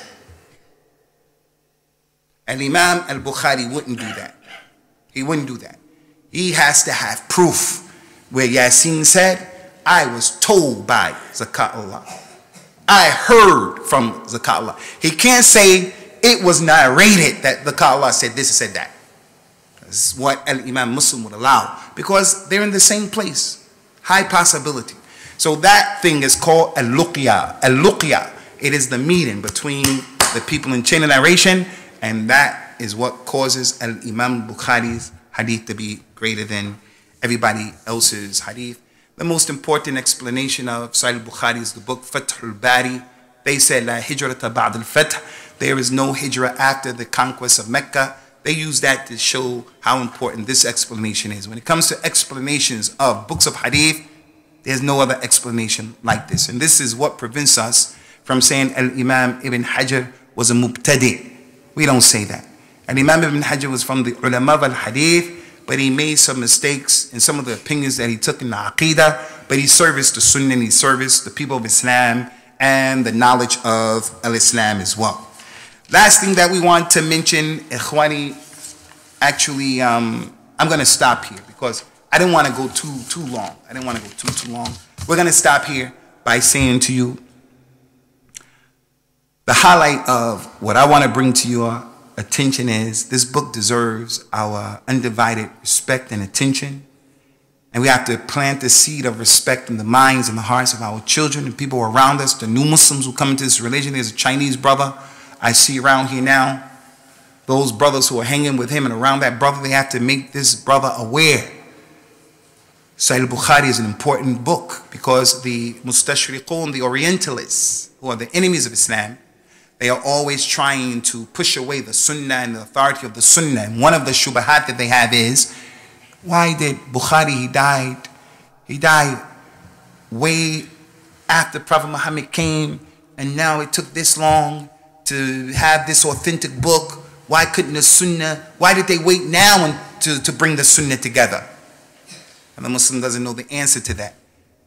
And Imam al-Bukhari wouldn't do that. He wouldn't do that. He has to have proof where Yasin said, I was told by Zakat Allah. I heard from Zakat Allah. He can't say it was narrated that Zakat Allah said this or said that. That's what Al-Imam Muslim would allow, because they're in the same place. High possibility. So that thing is called al-luqya. Al-luqya. It is the meeting between the people in chain of narration, and that is what causes Al-Imam Bukhari's hadith to be greater than everybody else's hadith. The most important explanation of Sahih Bukhari is the book Fath al-Bari. They said, La hijrata ba'd al-fath. There is no hijrah after the conquest of Mecca. They use that to show how important this explanation is. When it comes to explanations of books of hadith, there's no other explanation like this. And this is what prevents us from saying Al-Imam Ibn Hajar was a mubtadi. We don't say that. Al-Imam Ibn Hajar was from the ulama al-hadith, but he made some mistakes in some of the opinions that he took in the Aqidah, but he serviced the Sunnah and he serviced the people of Islam and the knowledge of Al-Islam as well. Last thing that we want to mention, Ikhwani, actually, um, I'm going to stop here because I didn't want to go too, too long. I didn't want to go too, too long. We're going to stop here by saying to you, the highlight of what I want to bring to your attention is this book deserves our undivided respect and attention. And we have to plant the seed of respect in the minds and the hearts of our children and people around us, the new Muslims who come into this religion. There's a Chinese brother I see around here now. Those brothers who are hanging with him and around that brother, they have to make this brother aware. Sahih Bukhari is an important book because the Mustashriqun, the Orientalists, who are the enemies of Islam, they are always trying to push away the Sunnah and the authority of the Sunnah. And one of the shubahat that they have is, why did Bukhari, he died, he died way after Prophet Muhammad came, and now it took this long to have this authentic book. Why couldn't the Sunnah, why did they wait now and to, to bring the Sunnah together? And the Muslim doesn't know the answer to that.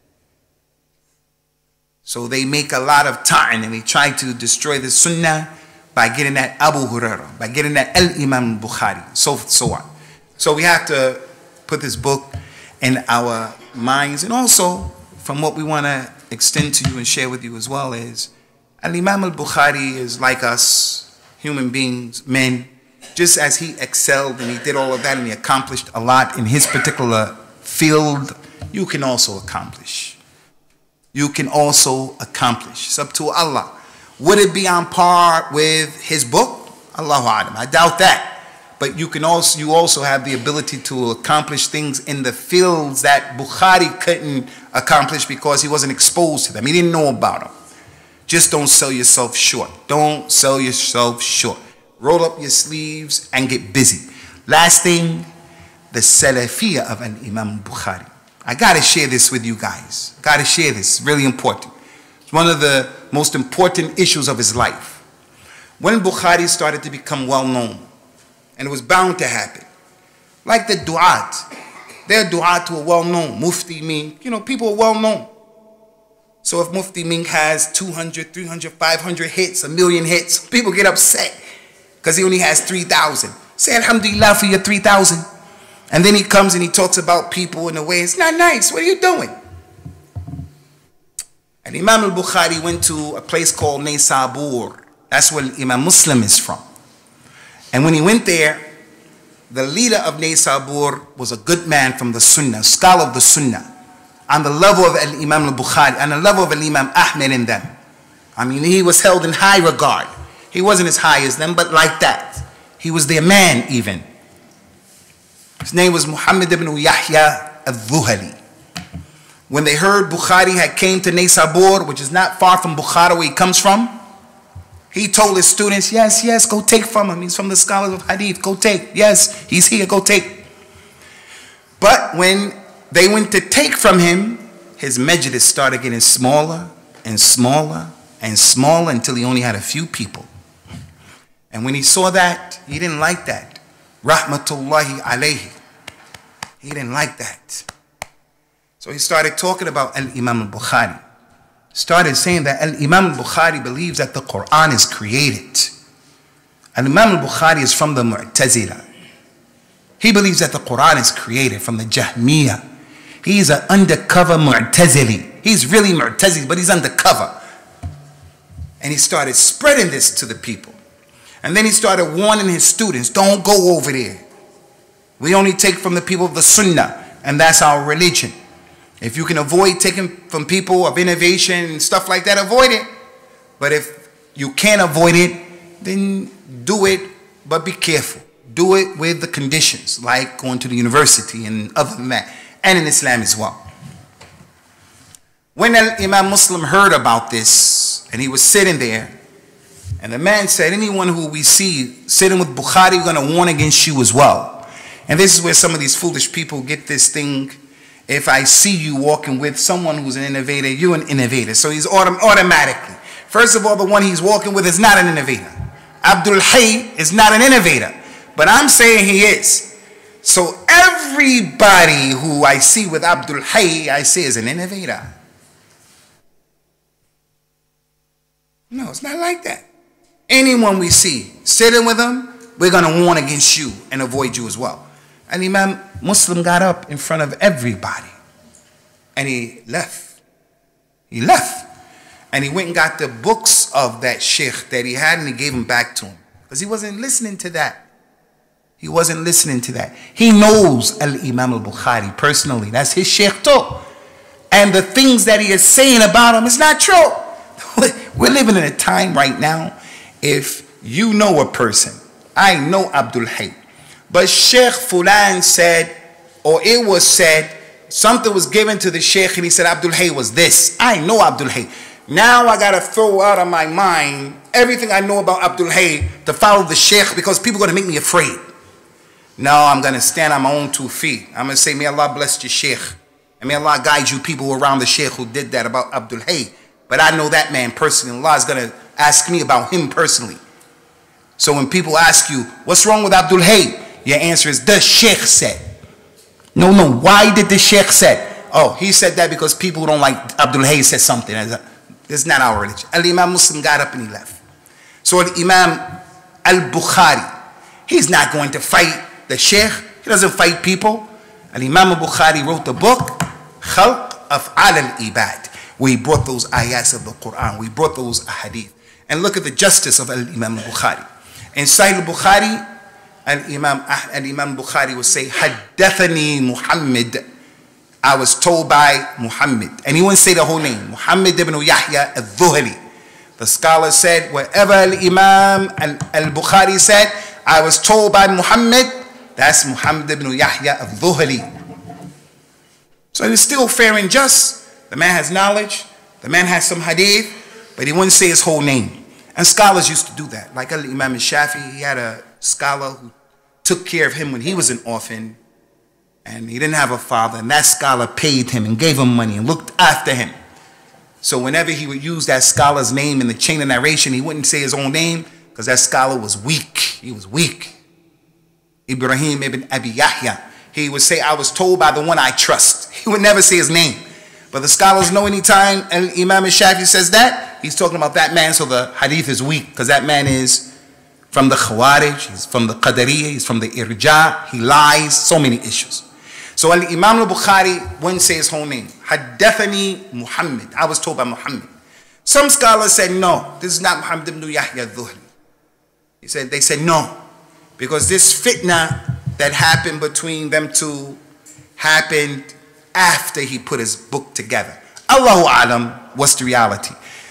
So they make a lot of ta'an and they try to destroy the Sunnah by getting that Abu Hurairah, by getting that Al-Imam Bukhari, so so on. So we have to put this book in our minds. And also, from what we want to extend to you and share with you as well is, Al-Imam al-Bukhari is like us, human beings, men. Just as he excelled and he did all of that and he accomplished a lot in his particular field, you can also accomplish. You can also accomplish. It's up to Allah. Would it be on par with his book? Allahu A'lam. I doubt that. But you can also you also have the ability to accomplish things in the fields that Bukhari couldn't accomplish because he wasn't exposed to them. He didn't know about them. Just don't sell yourself short. Don't sell yourself short. Roll up your sleeves and get busy. Last thing, the Salafiyah of an Imam Bukhari. I got to share this with you guys. Got to share this. Really important. It's one of the most important issues of his life. When Bukhari started to become well known, and it was bound to happen, like the du'at, their du'at were well known. Mufti Mink, you know, people are well known. So if Mufti Mink has two hundred, three hundred, five hundred hits, a million hits, people get upset because he only has three thousand. Say alhamdulillah for your three thousand. And then he comes and he talks about people in a way, it's not nice. What are you doing? And Imam al-Bukhari went to a place called Naysabur. That's where Imam Muslim is from. And when he went there, the leader of Naysabur was a good man from the Sunnah, scholar of the Sunnah, on the level of Imam al-Bukhari, on the level of Imam Ahmed and them. I mean, he was held in high regard. He wasn't as high as them, but like that. He was their man even. His name was Muhammad ibn Yahya al-Dhuhali. When they heard Bukhari had came to Naysabur, which is not far from Bukhara where he comes from, he told his students, yes, yes, go take from him. He's from the scholars of Hadith. Go take. Yes, he's here. Go take. But when they went to take from him, his majlis started getting smaller and smaller and smaller until he only had a few people. And when he saw that, he didn't like that. Rahmatullahi alayhi. He didn't like that. So he started talking about Al-Imam al-Bukhari. Started saying that Al-Imam al-Bukhari believes that the Quran is created. Al-Imam al-Bukhari is from the Mu'tazila. He believes that the Quran is created from the Jahmiyyah. He's an undercover Mu'tazili. He's really Mu'tazili, but he's undercover. And he started spreading this to the people. And then he started warning his students, don't go over there. We only take from the people of the Sunnah, and that's our religion. If you can avoid taking from people of innovation and stuff like that, avoid it. But if you can't avoid it, then do it, but be careful. do it with the conditions, like going to the university and other than that, and in Islam as well. When Imam Muslim heard about this, and he was sitting there, and the man said, anyone who we see sitting with Bukhari, we're going to warn against you as well. And this is where some of these foolish people get this thing. If I see you walking with someone who's an innovator, you're an innovator. So he's autom automatically. First of all, the one he's walking with is not an innovator. Abdul Hayy is not an innovator. But I'm saying he is. So everybody who I see with Abdul Hayy, I say is an innovator. No, it's not like that. Anyone we see sitting with him, we're going to warn against you and avoid you as well. And Imam Muslim got up in front of everybody and he left. He left. And he went and got the books of that sheikh that he had and he gave them back to him. Because he wasn't listening to that. He wasn't listening to that. He knows Al-Imam al-Bukhari personally. That's his sheikh too. And the things that he is saying about him is not true. We're living in a time right now, if you know a person, I know Abdul Hayy, but Sheikh Fulan said, or it was said, something was given to the Sheikh and he said Abdul Hayy was this. I know Abdul Hayy. Now I got to throw out of my mind everything I know about Abdul Hayy to follow the Sheikh because people are going to make me afraid. No, I'm going to stand on my own two feet. I'm going to say, may Allah bless your Sheikh. And may Allah guide you people around the Sheikh who did that about Abdul Hayy. But I know that man personally. Allah is going to ask me about him personally. So when people ask you, what's wrong with Abdul Hayy? Your answer is, the Sheikh said. No, no, why did the Sheikh say? Oh, he said that because people who don't like Abdul Hayy said something. It's not our religion. Al-Imam Muslim got up and he left. So Al-Imam al-Bukhari, he's not going to fight the Sheikh. He doesn't fight people. Al-Imam al-Bukhari wrote the book, Khalq Af'al al-Ibad. We brought those ayats of the Quran. We brought those ahadith. And look at the justice of Al-Imam al-Bukhari. In Sahih al-Bukhari, Al-Imam Al-Imam Bukhari would say, Haddathani Muhammad. I was told by Muhammad. And he wouldn't say the whole name. Muhammad ibn Yahya al-Dhuhli. The scholar said, wherever Al-Imam al-Bukhari said, I was told by Muhammad, that's Muhammad ibn Yahya al-Dhuhli. So it is still fair and just. The man has knowledge. The man has some hadith. But he wouldn't say his whole name. And scholars used to do that. Like Al-Imam al-Shafi, he had a scholar who took care of him when he was an orphan. And he didn't have a father. And that scholar paid him and gave him money and looked after him. So whenever he would use that scholar's name in the chain of narration, he wouldn't say his own name because that scholar was weak. He was weak. Ibrahim ibn Abi Yahya. He would say, I was told by the one I trust. He would never say his name. But the scholars know anytime Imam al-Shafi says that, he's talking about that man, so the hadith is weak, because that man is from the Khawarij, he's from the Qadariyah, he's from the Irja, he lies, so many issues. So Imam al-Bukhari wouldn't say his whole name. Haddathani Muhammad. I was told by Muhammad. Some scholars said, no, this is not Muhammad ibn Yahya al-Dhuhli. He said, they said no, because this fitna that happened between them two happened after he put his book together. Allahu Alam, what's the reality?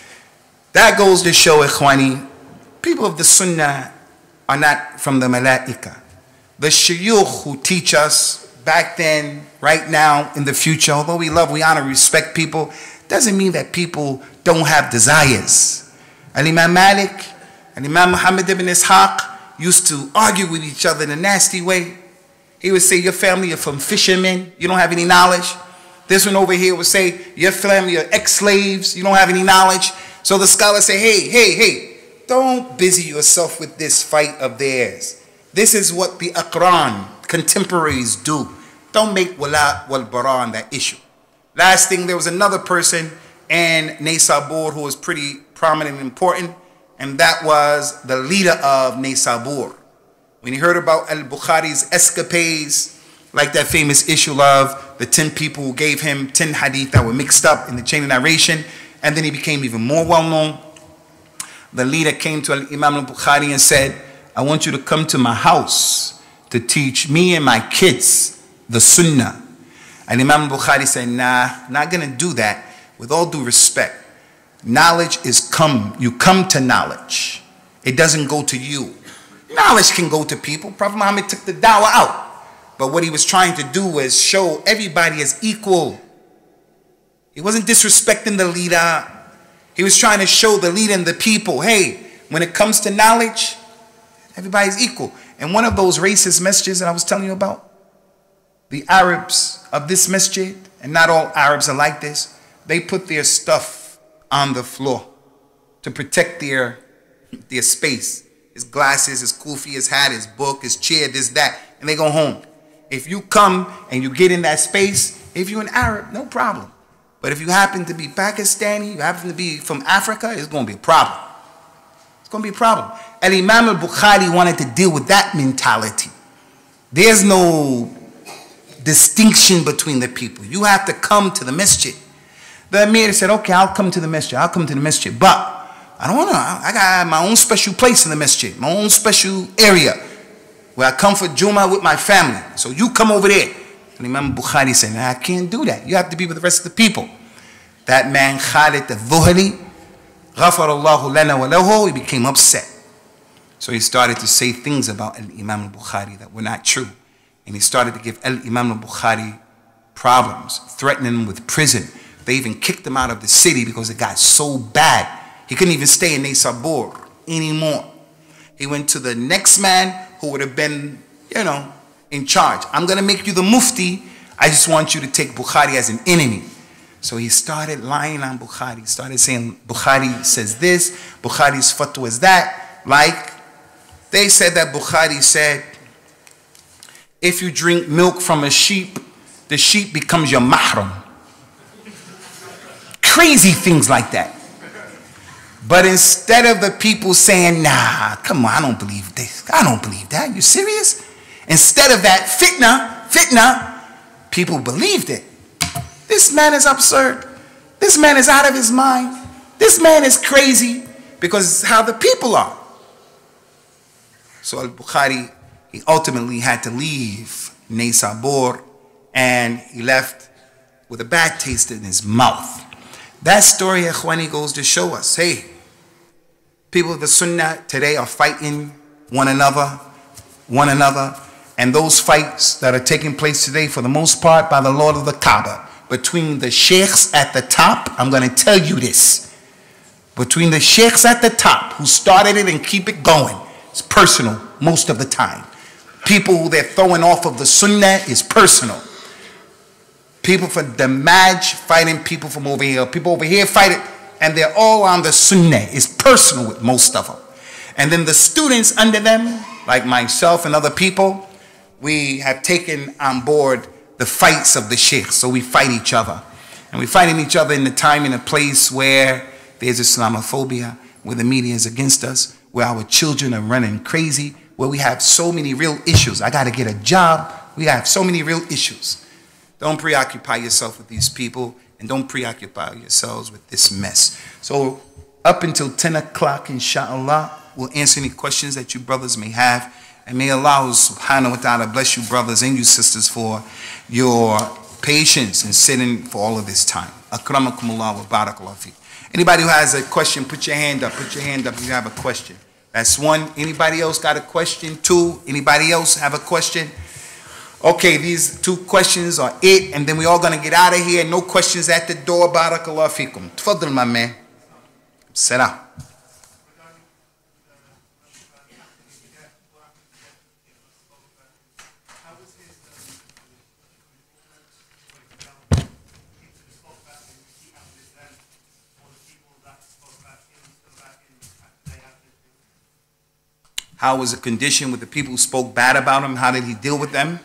That goes to show, Ikhwani, people of the Sunnah are not from the Malaika. The shuyukh who teach us back then, right now, in the future, although we love, we honor, respect people, doesn't mean that people don't have desires. Al-Imam Malik and Imam Muhammad ibn Ishaq used to argue with each other in a nasty way. He would say, your family are from fishermen, you don't have any knowledge. This one over here would say, your family are ex-slaves, you don't have any knowledge. So the scholars say, hey, hey, hey, don't busy yourself with this fight of theirs. This is what the Aqran, contemporaries, do. Don't make wala wal bara on that issue. Last thing, there was another person in Naysabur who was pretty prominent and important, and that was the leader of Naysabur. When he heard about al-Bukhari's escapades, like that famous issue of the ten people who gave him ten hadith that were mixed up in the chain of narration, and then he became even more well-known, the leader came to Imam al-Bukhari and said, I want you to come to my house to teach me and my kids the Sunnah. And Imam al-Bukhari said, nah, not going to do that. With all due respect, knowledge is come, you come to knowledge. It doesn't go to you. Knowledge can go to people. Prophet Muhammad took the dawah out. But what he was trying to do was show everybody as equal. He wasn't disrespecting the leader. He was trying to show the leader and the people, hey, when it comes to knowledge, everybody's equal. And one of those racist messages that I was telling you about, the Arabs of this masjid, and not all Arabs are like this, they put their stuff on the floor to protect their, their space. His glasses, his kufi, his hat, his book, his chair, this, that, and they go home. If you come and you get in that space, if you're an Arab, no problem. But if you happen to be Pakistani, you happen to be from Africa, it's going to be a problem. It's going to be a problem. Al-Imam al-Bukhari wanted to deal with that mentality. There's no distinction between the people. You have to come to the masjid. The Amir said, okay, I'll come to the masjid. I'll come to the masjid. But I don't want to. I got my own special place in the masjid, my own special area where I come for Jummah with my family. So you come over there. And Imam Bukhari said, nah, I can't do that. You have to be with the rest of the people. That man, Khalid al-Dhuhli, Ghafarallahu lana wa lahu, he became upset. So he started to say things about Al-Imam al-Bukhari that were not true. And he started to give Al-Imam al-Bukhari problems, threatening him with prison. They even kicked him out of the city because it got so bad. He couldn't even stay in Naysabur anymore. He went to the next man who would have been, you know, in charge. I'm going to make you the mufti. I just want you to take Bukhari as an enemy. So he started lying on Bukhari. He started saying Bukhari says this, Bukhari's fatwa is that. Like they said that Bukhari said, if you drink milk from a sheep, the sheep becomes your mahram. Crazy things like that. But instead of the people saying, nah, come on, I don't believe this. I don't believe that. You serious? Instead of that, fitna, fitna, people believed it. This man is absurd. This man is out of his mind. This man is crazy because it's how the people are. So al-Bukhari, he ultimately had to leave Naysabur and he left with a bad taste in his mouth. That story, Ikhwani, goes to show us, hey, people of the Sunnah today are fighting one another, one another. And those fights that are taking place today, for the most part, by the Lord of the Kaaba, between the sheikhs at the top, I'm going to tell you this. Between the sheikhs at the top, who started it and keep it going, it's personal most of the time. People who they're throwing off of the Sunnah is personal. People from Damaj fighting people from over here. People over here fight it, and they're all on the Sunnah. It's personal with most of them. And then the students under them, like myself and other people, we have taken on board the fights of the sheikhs. So we fight each other. And we fight each other in the time and a place where there's Islamophobia, where the media is against us, where our children are running crazy, where we have so many real issues. I got to get a job. We have so many real issues. Don't preoccupy yourself with these people, and don't preoccupy yourselves with this mess. So up until ten o'clock, inshallah, we'll answer any questions that you brothers may have. And may Allah subhanahu wa ta'ala bless you brothers and you sisters for your patience in sitting for all of this time. Akramakumullah wa barakallahu fi. Anybody who has a question, put your hand up. Put your hand up if you have a question. That's one. Anybody else got a question? Two. Anybody else have a question? Okay, these two questions are it. And then we all going to get out of here. No questions at the door. Barakallahu fikum. Tfaddal, my man. Salam. How was the condition with the people who spoke bad about him? How did he deal with them?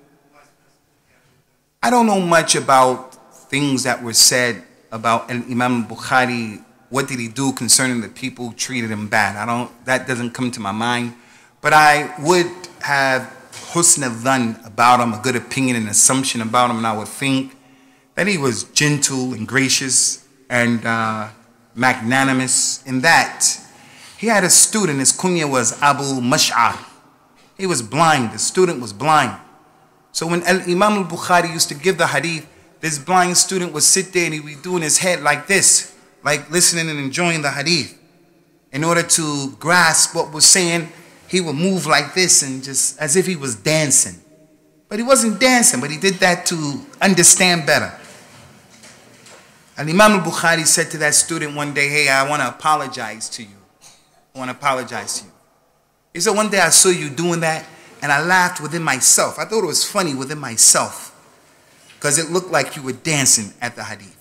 I don't know much about things that were said about Imam Bukhari. What did he do concerning the people who treated him bad? I don't, that doesn't come to my mind. But I would have husn al-dhan about him, a good opinion and assumption about him, and I would think that he was gentle and gracious and uh, magnanimous in that. He had a student, his kunya was Abu Mash'ar. He was blind, the student was blind. So when Imam al-Bukhari used to give the hadith, this blind student would sit there and he'd be doing his head like this, like listening and enjoying the hadith. In order to grasp what was saying, he he would move like this and just as if he was dancing. But he wasn't dancing, but he did that to understand better. And Imam al-Bukhari said to that student one day, hey, I want to apologize to you. I want to apologize to you. He said, one day I saw you doing that, and I laughed within myself. I thought it was funny within myself, because it looked like you were dancing at the hadith.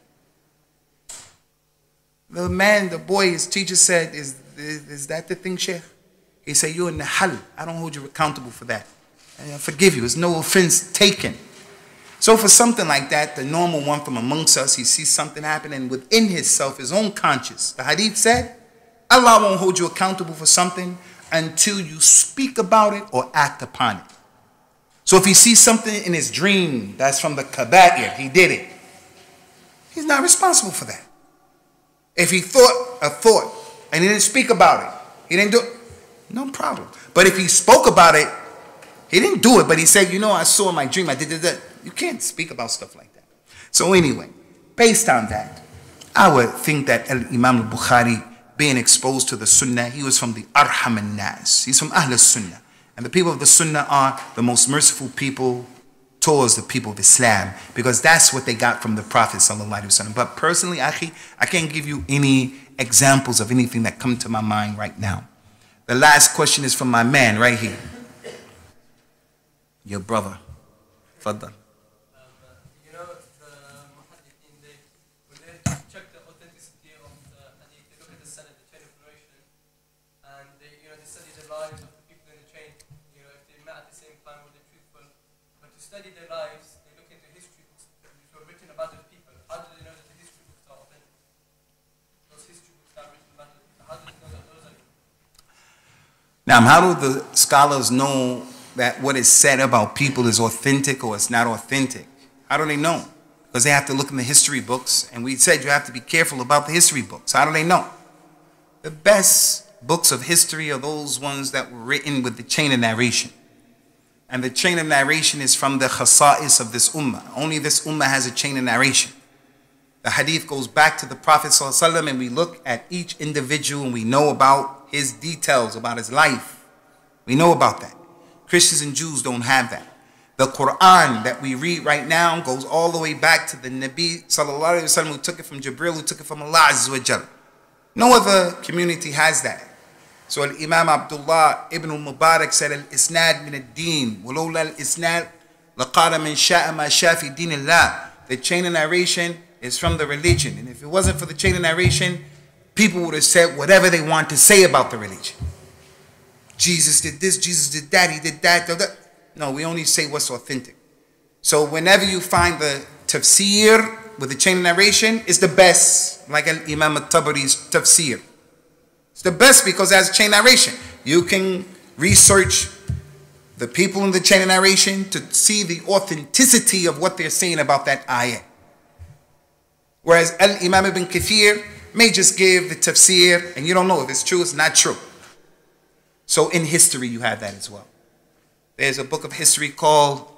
The man, the boy, his teacher said, is, is, is that the thing, Sheikh? He said, you're in the hal. I don't hold you accountable for that. I forgive you. There's no offense taken. So for something like that, the normal one from amongst us, he sees something happen, and within himself, his own conscience, the hadith said, Allah won't hold you accountable for something until you speak about it or act upon it. So if he sees something in his dream that's from the kaba'ir, he did it, he's not responsible for that. If he thought a thought and he didn't speak about it, he didn't do it, no problem. But if he spoke about it, he didn't do it, but he said, you know, I saw in my dream, I did that. You can't speak about stuff like that. So anyway, based on that, I would think that Imam al-Bukhari, being exposed to the Sunnah, he was from the Arham al-Nas. He's from Ahl al-Sunnah. And the people of the Sunnah are the most merciful people towards the people of Islam, because that's what they got from the Prophet sallallahu alaihi wasallam. But personally, Akhi, I can't give you any examples of anything that come to my mind right now. The last question is from my man right here. Your brother. Faddal. Study their lives, they look into history books which were written about those people. How do they know that the history books are authentic? Those history books are written about those people. How do they know that those are? Now, how do the scholars know that what is said about people is authentic or it's not authentic? How do they know? Because they have to look in the history books, and we said you have to be careful about the history books. How do they know? The best books of history are those ones that were written with the chain of narration. And the chain of narration is from the khasa'is of this ummah. Only this ummah has a chain of narration. The hadith goes back to the Prophet ﷺ, and we look at each individual and we know about his details, about his life. We know about that. Christians and Jews don't have that. The Quran that we read right now goes all the way back to the Nabi sallallahu alaihi wasallam, who took it from Jibril, who took it from Allah Azza wa Jal. No other community has that. So Imam Abdullah ibn al-Mubarak said, Al-Isnad min ad-Din, walawla al-Isnad, laqala man sha'a ma shafi din Allah. The chain of narration is from the religion. And if it wasn't for the chain of narration, people would have said whatever they want to say about the religion. Jesus did this, Jesus did that, he did that, that. No, we only say what's authentic. So whenever you find the tafsir with the chain of narration, it's the best, like Imam al-Tabari's tafsir. It's the best because it has chain narration. You can research the people in the chain of narration to see the authenticity of what they're saying about that ayah. Whereas Al-Imam ibn Kathir may just give the tafsir and you don't know if it's true, it's not true. So in history you have that as well. There's a book of history called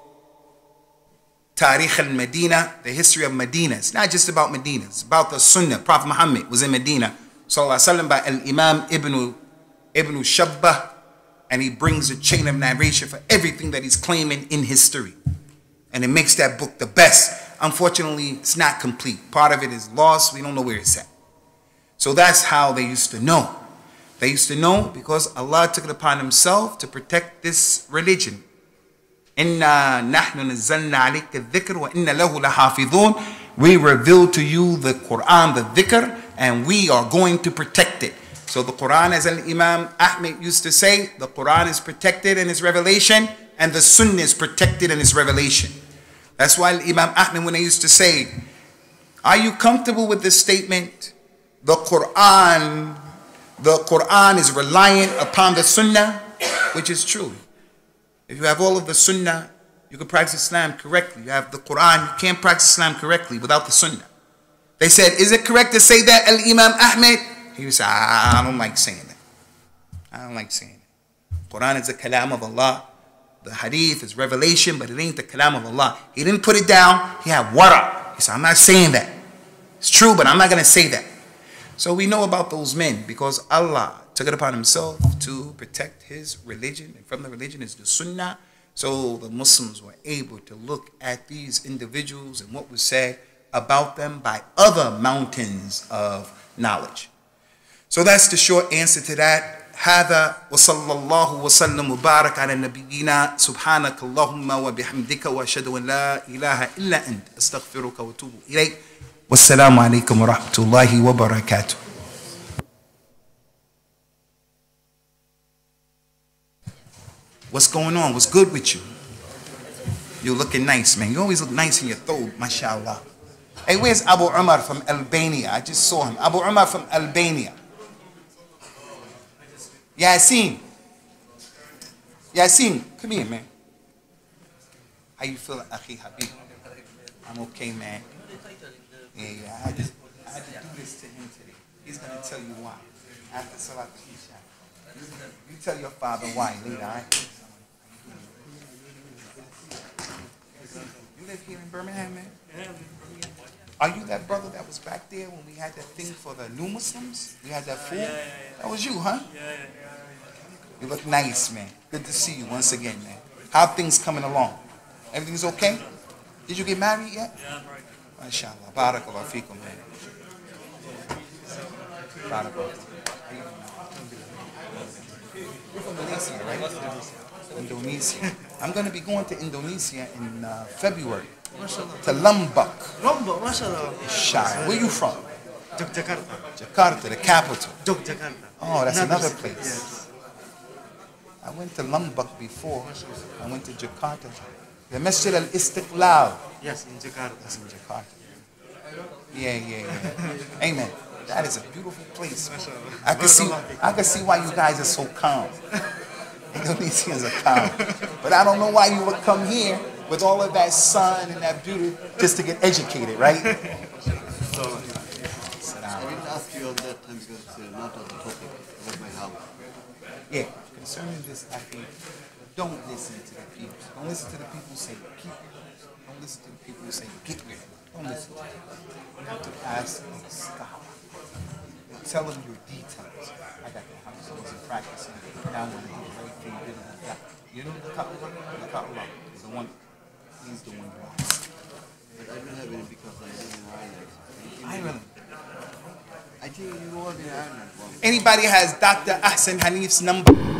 Tarikh al-Medina, the history of Medina. It's not just about Medina, it's about the Sunnah. Prophet Muhammad was in Medina, sallallahu alaihi wasallam, by Al-Imam Ibn, Ibn Shabbah, and he brings a chain of narration for everything that he's claiming in history. And it makes that book the best. Unfortunately, it's not complete. Part of it is lost. We don't know where it's at. So that's how they used to know. They used to know because Allah took it upon himself to protect this religion. Inna nahnu nazzalna alayka adh-dhikr wa inna lahu lahafidhun. We revealed to you the Quran, the dhikr, and we are going to protect it. So the Quran, as Imam Ahmed used to say, the Quran is protected in its revelation, and the Sunnah is protected in its revelation. That's why Imam Ahmed, when they used to say, are you comfortable with this statement? The Quran, the Quran is reliant upon the Sunnah, which is true. If you have all of the Sunnah, you can practice Islam correctly. You have the Quran, you can't practice Islam correctly without the Sunnah. They said, is it correct to say that, Al-Imam Ahmed? He would say, I don't like saying that. I don't like saying it. Quran is the kalam of Allah. The hadith is revelation, but it ain't the kalam of Allah. He didn't put it down. He had wara. He said, I'm not saying that. It's true, but I'm not going to say that. So we know about those men because Allah took took it upon himself to protect his religion, and from the religion is the Sunnah. So the Muslims were able to look at these individuals and what was said about them by other mountains of knowledge. So that's the short answer to that. هذا وصلى الله وسلم وبارك على نبينا سبحانك اللهم وبحمدك وأشهد أن لا إله إلا أنت أستغفرك وأتوب إليك والسلام عليكم ورحمة الله وبركاته. What's going on? What's good with you? You're looking nice, man. You always look nice in your throat, mashallah. Hey, where's Abu Umar from Albania? I just saw him. Abu Umar from Albania. Yasin. Yasin, come here, man. How you feeling, Akhi Habib? I'm okay, man. Yeah, yeah. I had to, I had to do this to him today. He's going to tell you why. After Salat Isha. You tell your father why later, all right? You live here in Birmingham, man? Are you that brother that was back there when we had that thing for the new Muslims? We had that food? That was you, huh? You look nice, man. Good to see you once again, man. How things coming along? Everything's okay? Did you get married yet? Yeah, I'm right. MashaAllah. Barakallah feekum, man. Barakallah. You're from Indonesia, right? Indonesia. I'm going to be going to Indonesia in uh, February. To Lombok. Lombok, mashallah. Shire. Where you from? Jakarta. Jakarta, the capital. Jakarta. Oh, that's another, another place. Yes. I went to Lombok before. I went to Jakarta. The Masjid al-Istiqlal. Yes, in Jakarta. That's in Jakarta. Yeah, yeah, yeah. Amen. That is a beautiful place. I can see, I can see why you guys are so calm. Indonesians are calm. But I don't know why you would come here with all of that sun and that beauty just to get educated, right? So, I didn't ask you on that time because it's uh, not on the topic of my house. Yeah, concerning this, I think, don't listen to the people. Don't listen to the people who say keep it. Don't listen to the people who say get rid of it. Don't listen to them. You have to ask and stop. And tell them your details. I got the house, I wasn't practicing. Now I'm going to do the right thing, did it, that. You know the Ka'bah? The Ka'bah is the one, he's the one who asked. But I don't have it because I live in Ireland. Ireland. I think you were in Ireland once. Anybody has Doctor Ahsan Hanif's number?